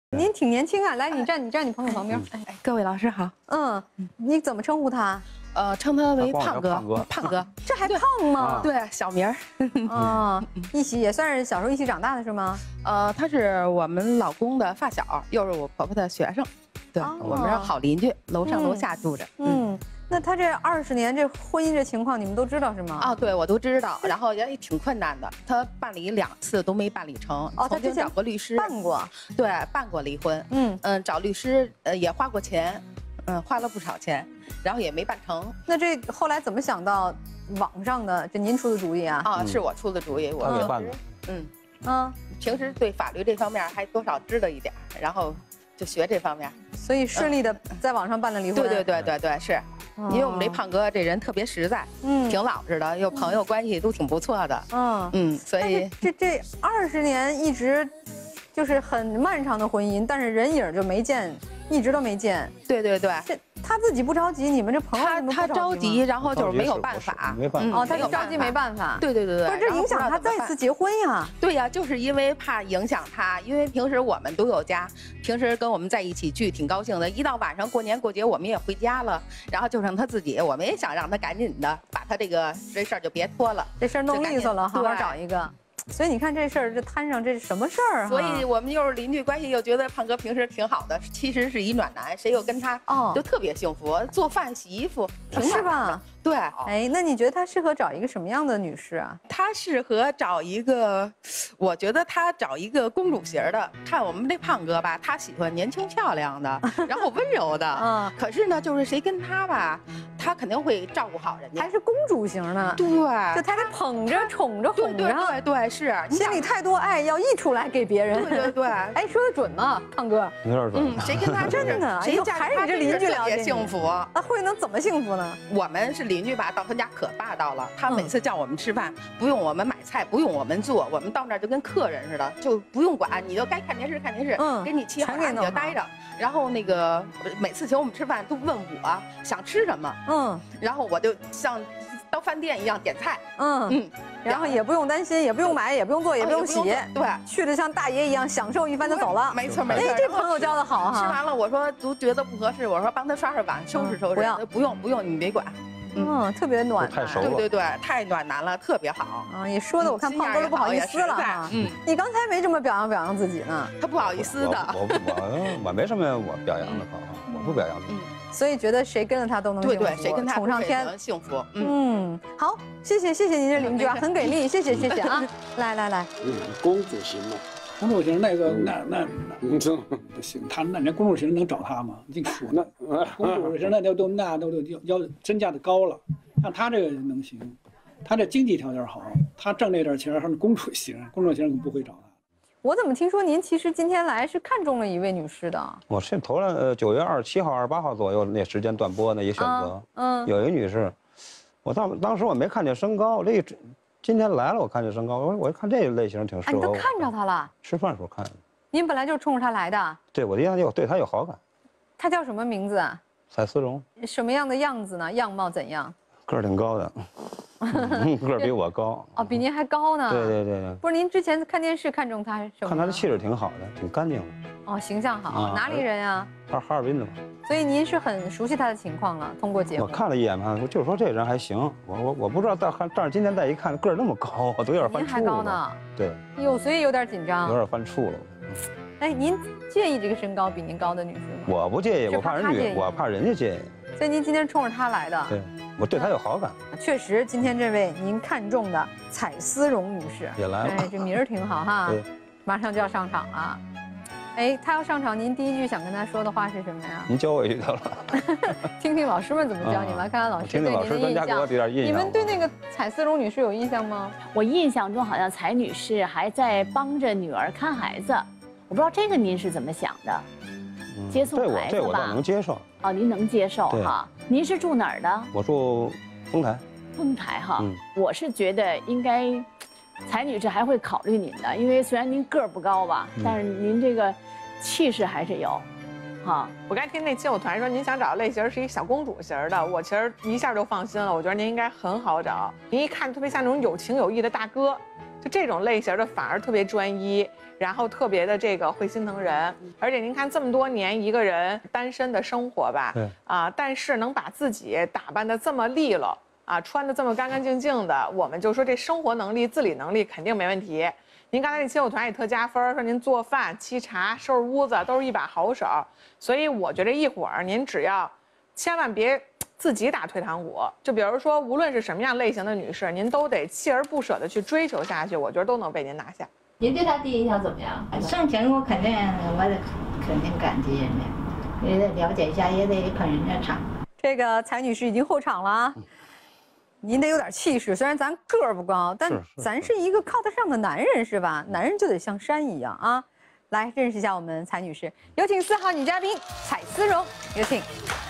您挺年轻啊，来，你站，你站你朋友旁边。 哎，各位老师好。 嗯，你怎么称呼他？ 呃，称他为胖哥。 胖哥， 胖哥， 这还胖吗？ 对，小名儿。 啊，一起也算是小时候一起长大的是吗？ 呃，他是我们老公的发小，又是我婆婆的学生。对，我们是好邻居，楼上楼下住着。 嗯。那他这二十年这婚姻这情况，你们都知道是吗？ 啊，对，我都知道。然后也挺困难的，他办理两次都没办理成。 哦，他之前找过律师办过， 对，办过离婚。嗯嗯，找律师呃也花过钱，嗯，花了不少钱，然后也没办成。 那这后来怎么想到网上的？这您出的主意啊？ 啊，是我出的主意，我给办的。 嗯嗯，平时对法律这方面还多少知道一点，然后就学这方面， 所以顺利的在网上办了离婚。 对对对对对，是。因为我们这胖哥这人特别实在，嗯，挺老实的，又朋友关系都挺不错的，嗯嗯，所以这这二十年一直就是很漫长的婚姻，但是人影就没见，一直都没见。 对对对， 这他自己不着急，你们这朋友他他着急，然后就是没有办法， 没办法哦，他就着急没办法。 对对对对， 不是这影响他再次结婚呀？ 对呀，就是因为怕影响他，因为平时我们都有家，平时跟我们在一起聚挺高兴的，一到晚上过年过节我们也回家了，然后就剩他自己，我们也想让他赶紧的把他这个这事儿就别拖了， 这事儿弄利索了，好好找一个。所以你看这事儿，这摊上这是什么事儿啊？ 所以我们又是邻居关系，又觉得胖哥平时挺好的，其实是一暖男，谁又跟他哦，就特别幸福，做饭洗衣服，挺是吧？ 对， 哎，那你觉得他适合找一个什么样的女士啊？ 他适合找一个，我觉得他找一个公主型的。看我们这胖哥吧，他喜欢年轻漂亮的，然后温柔的。嗯，可是呢，就是谁跟他吧，他肯定会照顾好人家， 还是公主型的。 对， 就他得捧着、宠着、哄着。 对对对，是心里太多爱要溢出来给别人。 对对对， 哎，说的准吗，胖哥？ 有点准。 嗯，谁跟他真的， 谁嫁还是你这邻居了解幸福。 那会能怎么幸福呢？ 我们是邻居吧，到他家可霸道了。他每次叫我们吃饭，不用我们买菜，不用我们做，我们到那儿就跟客人似的，就不用管，你就该看电视看电视，嗯，给你沏好茶你就待着。然后那个每次请我们吃饭都问我想吃什么，嗯，然后我就像到饭店一样点菜， 嗯嗯，然后也不用担心，也不用买，也不用做，也不用洗， 对， 去的像大爷一样享受一番就走了。 没错没错， 哎，这朋友交的好哈。 吃完了我说都觉得不合适，我说帮他刷刷碗，收拾收拾， 不要不用不用，你别管。 嗯，特别暖， 太熟了， 对对对，太暖男了，特别好啊！你说的我看胖哥都不好意思了哈。嗯，你刚才没这么表扬表扬自己呢， 他不好意思的。 我我我没什么我表扬的，我不表扬自己。 所以觉得谁跟着他都能幸福， 对对，谁跟他宠上天幸福。 嗯，好，谢谢谢谢您这邻居啊，很给力，谢谢谢谢啊！来来来， 嗯，公主型嘛。 公主型那个那那那不行，他那人公主型能找他吗？净说那公主型那都都那都都要要身价的高了，像他这个能行，他这经济条件好，他挣那点钱还是公主型，公主型可不会找他。 我怎么听说您其实今天来是看中了一位女士的？ 我是投了呃九月二十七号、二十八号左右那时间段播那一选择，嗯，有一女士，我当当时我没看见身高这。今天来了，我看这身高，我我一看这类型挺适合我。 你都看着他了？ 吃饭时候看的。 您本来就是冲着他来的？ 对，我印象有对他有好感。 他叫什么名字啊？ 蔡思荣。 什么样的样子呢？样貌怎样？ 个儿挺高的，个儿比我高。 哦，比您还高呢。 对对对对。 不是您之前看电视看中他什么？ 看他的气质挺好的，挺干净的。 哦，形象好。哪里人呀？ 他是哈尔滨的嘛。 所以您是很熟悉他的情况了，通过节目。 我看了一眼嘛，就是说这人还行。我我我不知道，但但是今天再一看，个儿那么高，我都有点犯怵了。 您还高呢？ 对。 哟，所以有点紧张。 有点犯怵了。 哎，您介意这个身高比您高的女士吗？ 我不介意，我怕人女，我怕人家介意。 所以您今天冲着她来的。 对，我对她有好感。 确实，今天这位您看中的蔡思荣女士也来了。 哎，这名儿挺好哈。对。马上就要上场了。哎，他要上场，您第一句想跟他说的话是什么呀？ 您教我一个了， 听听老师们怎么教你们，看看老师对您的印象。你们对那个蔡思荣女士有印象吗？ 我印象中好像蔡女士还在帮着女儿看孩子，我不知道这个您是怎么想的？接送孩子吧？ 这我倒能接受。 哦，您能接受哈？您是住哪儿的？ 我住丰台。 丰台哈，我是觉得应该。蔡女士还会考虑您的，因为虽然您个儿不高吧，但是您这个气势还是有，哈。 我刚才听那亲友团说您想找的类型是一小公主型的，我其实一下就放心了，我觉得您应该很好找。您一看特别像那种有情有义的大哥，就这种类型的反而特别专一， 然后特别的这个会心疼人，而且您看这么多年一个人单身的生活吧， 对啊，但是能把自己打扮得这么利落啊，穿得这么干干净净的，我们就说这生活能力、自理能力肯定没问题。您刚才那亲友团也特加分，说您做饭、沏茶、收拾屋子都是一把好手，所以我觉得一会儿您只要千万别自己打退堂鼓，就比如说无论是什么样类型的女士，您都得锲而不舍的去追求下去，我觉得都能被您拿下。 您对他第一印象怎么样？ 盛情我肯定我得肯定感激人家，也得了解一下，也得捧人家场。 这个蔡女士已经候场了啊，您得有点气势。虽然咱个儿不高，但咱是一个靠得上的男人，是吧？男人就得像山一样啊。来认识一下我们蔡女士，有请四号女嘉宾蔡思蓉，有请。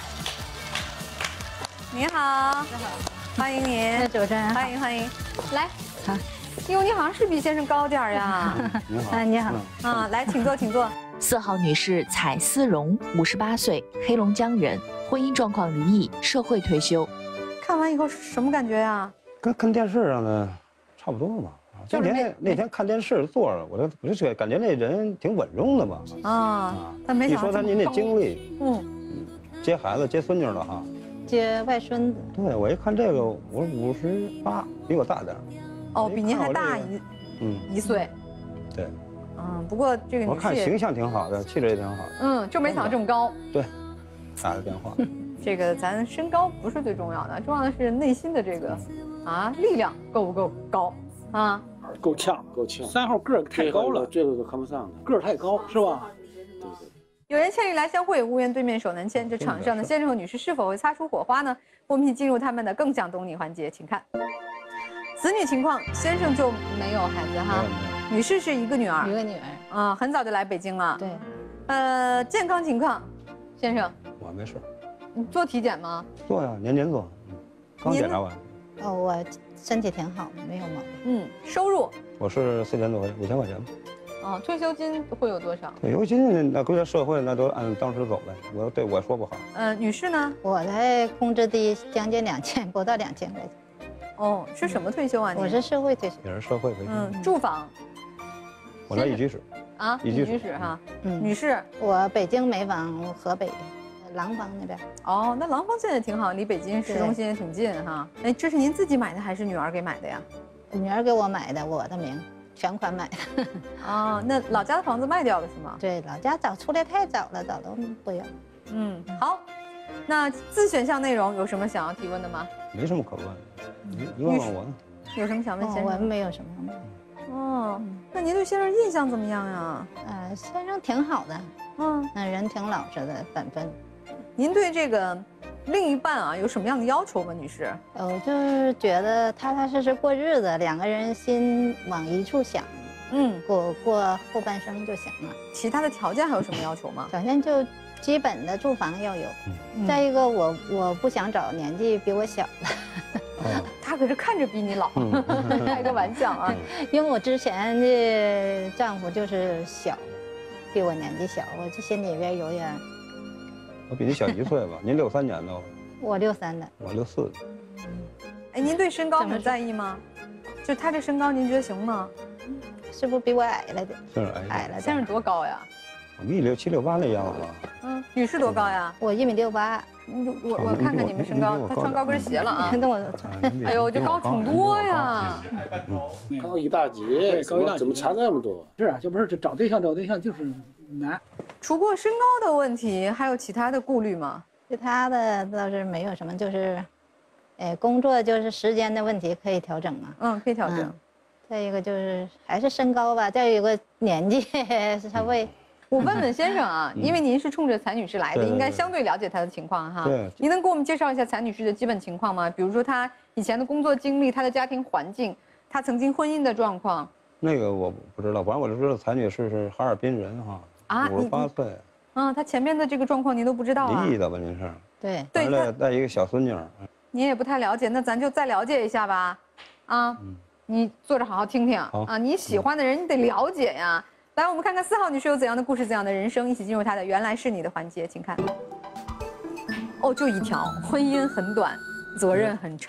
您好，欢迎您， 主持人， 欢迎欢迎，来。 好。 哟，你好像是比先生高点儿呀。 你好，啊，你好， 啊，来，请坐，请坐。 四号女士蔡思蓉，五十八岁，黑龙江人，婚姻状况离异，社会退休。 看完以后什么感觉呀？ 跟看电视上的差不多嘛。那天那天看电视坐着，我就我就感觉那人挺稳重的嘛。 啊，他没想到。 你说他您那经历， 嗯， 接孩子接孙女了哈。 接外孙子。 对，我一看这个，我五十八，比我大点儿。 哦，比您还大一，嗯，一岁。 对。 嗯，不过这个我看形象挺好的，气质也挺好的。 嗯，就没想到这么高。 对，打个电话。 这个咱身高不是最重要的，重要的是内心的这个啊力量够不够高啊？ 够呛，够呛。三号个儿太高了，这个都看不上的，个儿太高是吧？对对。 有人千里来相会，无缘对面手难牵。这场上的先生和女士是否会擦出火花呢？我们一起进入他们的更想懂你环节，请看。子女情况，先生就没有孩子哈，女士是一个女儿， 一个女儿， 啊，很早就来北京了。 对， 呃，健康情况，先生， 我没事。 你做体检吗？ 做呀，年年做，刚检查完。 哦，我身体挺好，没有毛病。 嗯，收入？ 我是四千多块钱，五千块钱吧。 哦，退休金会有多少？ 退休金那归了社会，那都按当时走呗。我对我说不好。 呃，女士呢？ 我的工资低，将近两千，不到两千块钱。 哦，是什么退休啊？ 我是社会退休。 也是社会退休。 嗯，住房。 我在一居室。 啊，一居室哈。嗯，女士， 我北京没房，河北廊坊那边。 哦，那廊坊现在挺好，离北京市中心也挺近哈。哎，这是您自己买的还是女儿给买的呀？ 女儿给我买的，我的名，全款买的。 哦，那老家的房子卖掉了是吗？ 对，老家早出来太早了，早都不要。 嗯，好。那自选项内容有什么想要提问的吗？ 没什么可问的，你你问问我呢。 有什么想问先生？ 我没有什么。 哦，那您对先生印象怎么样呀？ 呃，先生挺好的，嗯，那人挺老实的，本分。 您对这个另一半啊有什么样的要求吗，女士？ 我就是觉得踏踏实实过日子，两个人心往一处想，嗯，过过后半生就行了。 其他的条件还有什么要求吗？ 条件就基本的住房要有，嗯、再一个我我不想找年纪比我小的。 哦、他可是看着比你老，开个玩笑啊！ 因为我之前的丈夫就是小，比我年纪小，我这心里边有点。 我比你小一岁吧，您六三年的。 我六三的。 我六四的。 哎，您对身高很在意吗？就他这身高，您觉得行吗？ 是不是比我矮了点？ 是矮。 矮了。 先生多高呀？ 我们一六七六八那样子吧。 嗯，女士多高呀？ 我一米六八。 我我看看你们身高，他穿高跟鞋了啊！ 那我， 哎呦，这高挺多呀！ 高一大截，高一大截，怎么差这么多？是啊，就不是这找对象找对象就是难。 除过身高的问题，还有其他的顾虑吗？ 其他的倒是没有什么，就是，哎，工作就是时间的问题可以调整嘛。 嗯，可以调整。 嗯、再一个就是还是身高吧，再有个年纪稍微。 我问问先生啊，因为您是冲着蔡女士来的，应该相对了解她的情况哈。 对。 您能给我们介绍一下蔡女士的基本情况吗？比如说她以前的工作经历、她的家庭环境、她曾经婚姻的状况。 那个我不知道，反正我就知道蔡女士是哈尔滨人哈，啊，五十八岁。 嗯，她前面的这个状况您都不知道啊？ 离异的吧，您是？ 对。 对。 带带一个小孙女。 您也不太了解，那咱就再了解一下吧。啊，嗯、你坐着好好听听啊，你喜欢的人你得了解呀。来，我们看看四号女士有怎样的故事，怎样的人生，一起进入她的原来是你的环节，请看。哦，就一条，婚姻很短，责任很长。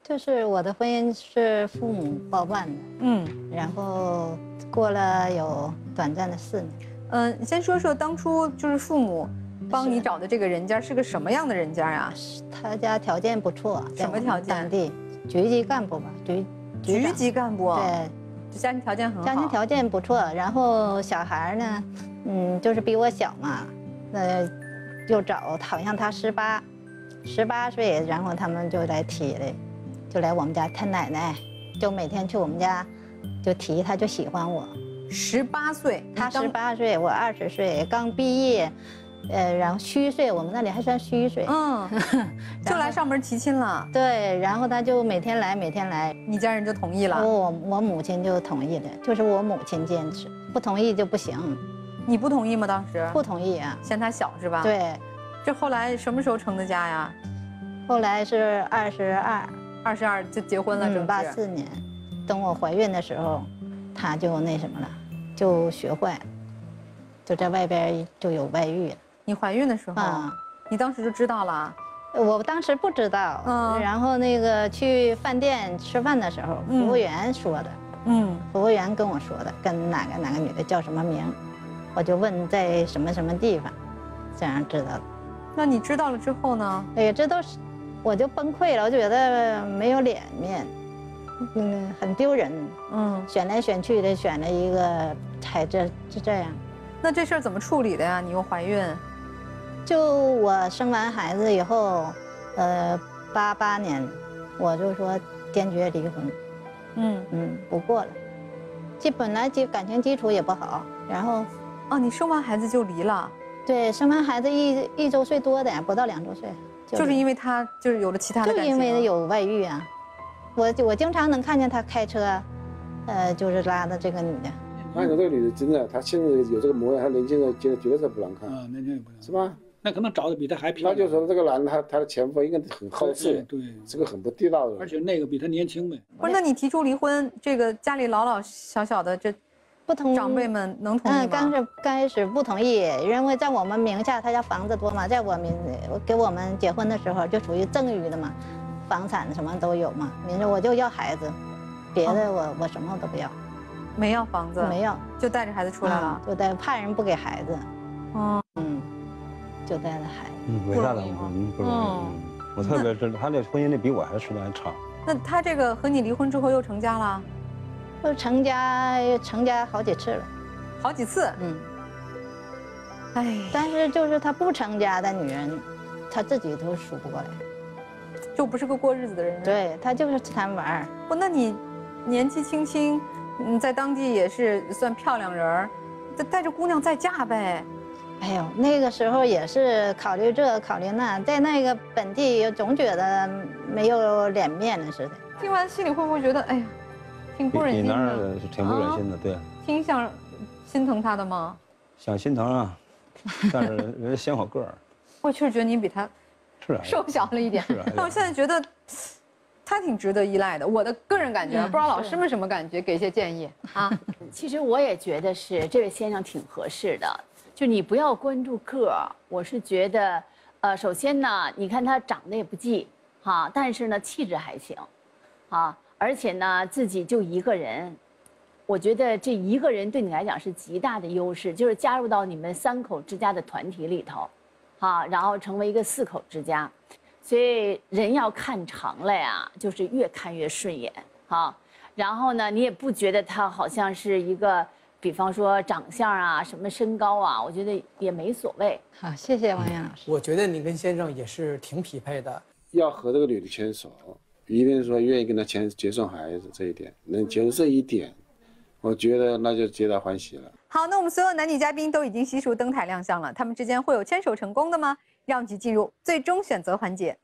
就是我的婚姻是父母包办的，嗯，然后过了有短暂的四年。 嗯，先说说当初就是父母帮你找的这个人家是个什么样的人家呀？ 他家条件不错， 什么条件？ 当地局级干部吧，局局级干部。 对， 家庭条件很好。 家庭条件不错，然后小孩呢，嗯，就是比我小嘛，呃，就找好像他十八，十八岁，然后他们就来提了，就来我们家，他奶奶就每天去我们家，就提他就喜欢我。 十八岁， 他十八岁，我二十岁，刚毕业，呃，然后虚岁，我们那里还算虚岁， 嗯，就来上门提亲了。 对，然后他就每天来，每天来， 你家人就同意了？ 我我母亲就同意了，就是我母亲坚持，不同意就不行。 你不同意吗？当时不同意啊， 嫌他小是吧？ 对。 这后来什么时候成的家呀？ 后来是二十二， 二十二就结婚了，正八四年，等我怀孕的时候，他就那什么了，就学坏了，就在外边就有外遇了。 你怀孕的时候，啊、你当时就知道了？ 我当时不知道，嗯，然后那个去饭店吃饭的时候，服务员说的，嗯，服务员跟我说的，跟哪个哪个女的叫什么名，我就问在什么什么地方，这样知道的。 那你知道了之后呢？ 哎呀，这都是，我就崩溃了，我觉得没有脸面，嗯，很丢人，嗯，选来选去的选了一个，才这就这样。 那这事儿怎么处理的呀？你又怀孕？ 就我生完孩子以后，呃，八八年，我就说坚决离婚，嗯嗯，不过了，基本来基感情基础也不好，然后， 哦，你生完孩子就离了？ 对，生完孩子一一周岁多点，不到两周岁， 就, 就是因为他就是有了其他的感情， 就因为有外遇啊。我我经常能看见他开车，呃，就是拉的这个女的。 看着这个女的真的，她现在有这个模样，她年轻人绝绝对是不难看。 啊，年轻人不难， 是吧？ 那可能找的比他还漂亮。 那就说这个男的，他他的前夫应该很好色， 对， 是个很不地道的人。 而且那个比他年轻呗。 不是，那你提出离婚，这个家里老老小小的这。 不同长辈们能同意吗？ 嗯，刚是开始不同意，因为在我们名下，他家房子多嘛，在我名给我们结婚的时候就属于赠与的嘛，房产什么都有嘛。明着我就要孩子，别的我、哦、我什么都不要， 没要房子， 没要， 就带着孩子出来了， 嗯、就带怕人不给孩子， 嗯嗯，就带着孩子。 嗯，为啥呢？嗯，不容易。嗯，我特别是他这婚姻的比我还时间还长。 那他这个和你离婚之后又成家了？ 就成家，成家好几次了， 好几次， 嗯，哎，但是就是他不成家的女人，他自己都数不过来， 就不是个过日子的人。 对，他就是贪玩。 不，那你年纪轻轻，嗯，在当地也是算漂亮人儿，带带着姑娘再嫁呗。 哎呦，那个时候也是考虑这考虑那，在那个本地总觉得没有脸面了似的。 听完心里会不会觉得，哎呀？挺不忍心的， 你那儿是挺不忍心的，啊、对。 挺想心疼他的吗？ 想心疼啊，但是人家嫌我个儿。 我确实觉得你比他是啊瘦小了一点， 是啊。 但我现在觉得他挺值得依赖的。我的个人感觉，嗯、不知道老师们什么感觉，给一些建议啊。 其实我也觉得是这位先生挺合适的，就你不要关注个儿。我是觉得，呃，首先呢，你看他长得也不济哈，但是呢气质还行，啊。而且呢，自己就一个人，我觉得这一个人对你来讲是极大的优势，就是加入到你们三口之家的团体里头，啊，然后成为一个四口之家。所以人要看长了呀，就是越看越顺眼啊。然后呢，你也不觉得他好像是一个，比方说长相啊、什么身高啊，我觉得也没所谓。 好，谢谢王岩老师。 我觉得你跟先生也是挺匹配的。 要和这个女的牵手。一定说愿意跟他牵接送孩子，这一点能接受这一点，我觉得那就皆大欢喜了。 好，那我们所有男女嘉宾都已经悉数登台亮相了，他们之间会有牵手成功的吗？让我们进入最终选择环节。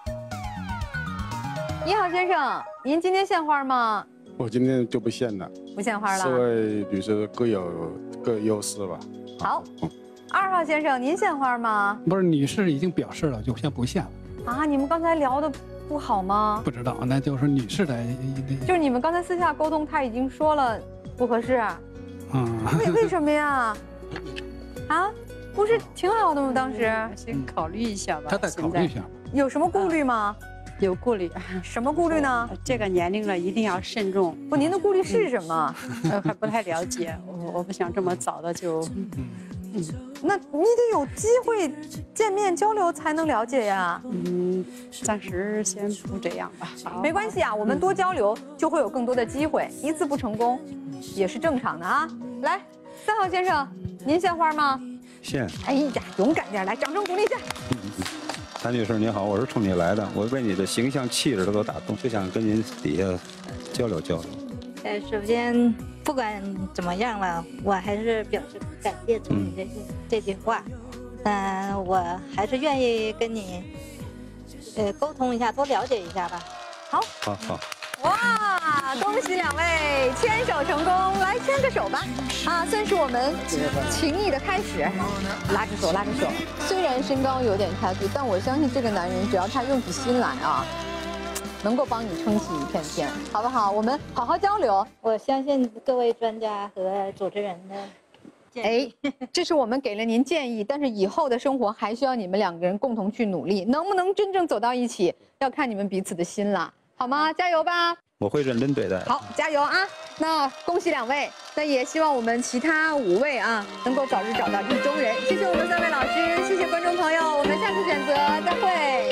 一号先生，您今天献花吗？ 我今天就不献了， 不献花了。 四位女士各有各优势吧。 好，嗯、二号先生，您献花吗？ 不是，女士已经表示了，就先不献了。 啊，你们刚才聊的。不好吗？ 不知道，那就是女士的。 就是你们刚才私下沟通，他已经说了不合适。嗯。为为什么呀？啊，不是挺好的吗？当时先考虑一下吧。 他再考虑一下。 有什么顾虑吗？ 有顾虑。 什么顾虑呢？ 这个年龄了，一定要慎重。 不，您的顾虑是什么？ 呃，还不太了解，我我不想这么早的就。 嗯，那你得有机会见面交流才能了解呀。 嗯，暂时先不这样吧。 没关系啊，我们多交流就会有更多的机会。一次不成功，也是正常的啊。来，三号先生，您献花吗？ 献。 哎呀，勇敢点，来，掌声鼓励一下。 谭女士你好，我是冲你来的，我被你的形象气质都打动，就想跟您底下交流交流。 呃，首先不管怎么样了，我还是表示感谢冲你这句、嗯、这句话。嗯、呃，我还是愿意跟你呃沟通一下，多了解一下吧。 好， 好好。 哇，恭喜两位牵手成功，来牵个手吧，啊，算是我们情谊的开始。拉着手，拉着手。虽然身高有点差距，但我相信这个男人只要他用起心来啊，能够帮你撑起一片天，好不好？我们好好交流。 我相信各位专家和主持人的建议。 哎，这是我们给了您建议，但是以后的生活还需要你们两个人共同去努力，能不能真正走到一起，要看你们彼此的心了。好吗？加油吧！ 我会认真对待。 好，加油啊！那恭喜两位，那也希望我们其他五位啊，能够早日找到意中人。谢谢我们三位老师，谢谢观众朋友，我们下次选择再会。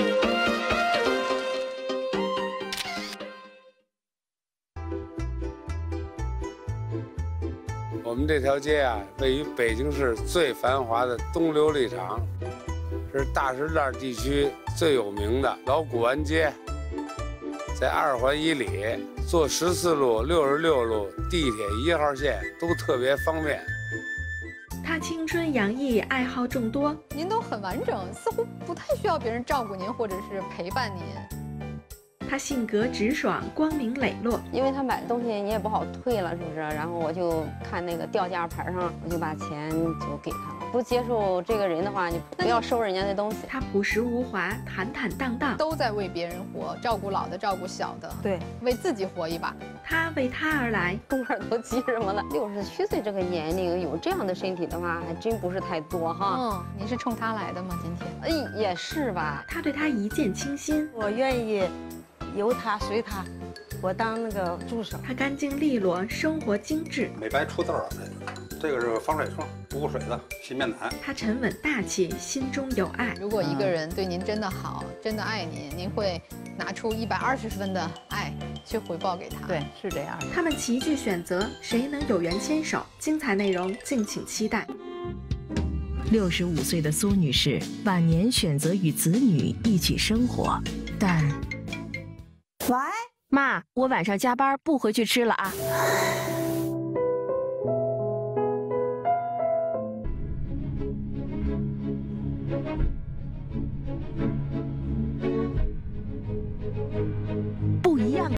我们这条街啊，位于北京市最繁华的东琉璃厂，是大石栏地区最有名的老古玩街。在二环以里，坐十四路、六十六路地铁一号线都特别方便。 他青春洋溢，爱好众多。 您都很完整，似乎不太需要别人照顾您或者是陪伴您。 他性格直爽，光明磊落。 因为他买的东西你也不好退了，是不是？然后我就看那个掉价牌上，我就把钱就给他了。不接受这个人的话，就不要收人家的东西。 他朴实无华，坦坦荡荡， 都在为别人活，照顾老的，照顾小的，对，为自己活一把。 他为他而来， 后面都急什么了？六十七岁这个年龄有这样的身体的话，还真不是太多哈。 嗯，您是冲他来的吗？今天？ 哎，也是吧。 他对他一见倾心， 我愿意。由他随他，我当那个助手。 他干净利落，生活精致， 美白出痘儿。这个是防水霜，补水的洗面奶。 他沉稳大气，心中有爱。 如果一个人对您真的好，真的爱您，您会拿出一百二十分的爱去回报给他。 对，是这样的。 他们齐聚选择，谁能有缘牵手？精彩内容敬请期待。 六十五岁的苏女士晚年选择与子女一起生活，但。 喂，妈，我晚上加班不回去吃了啊。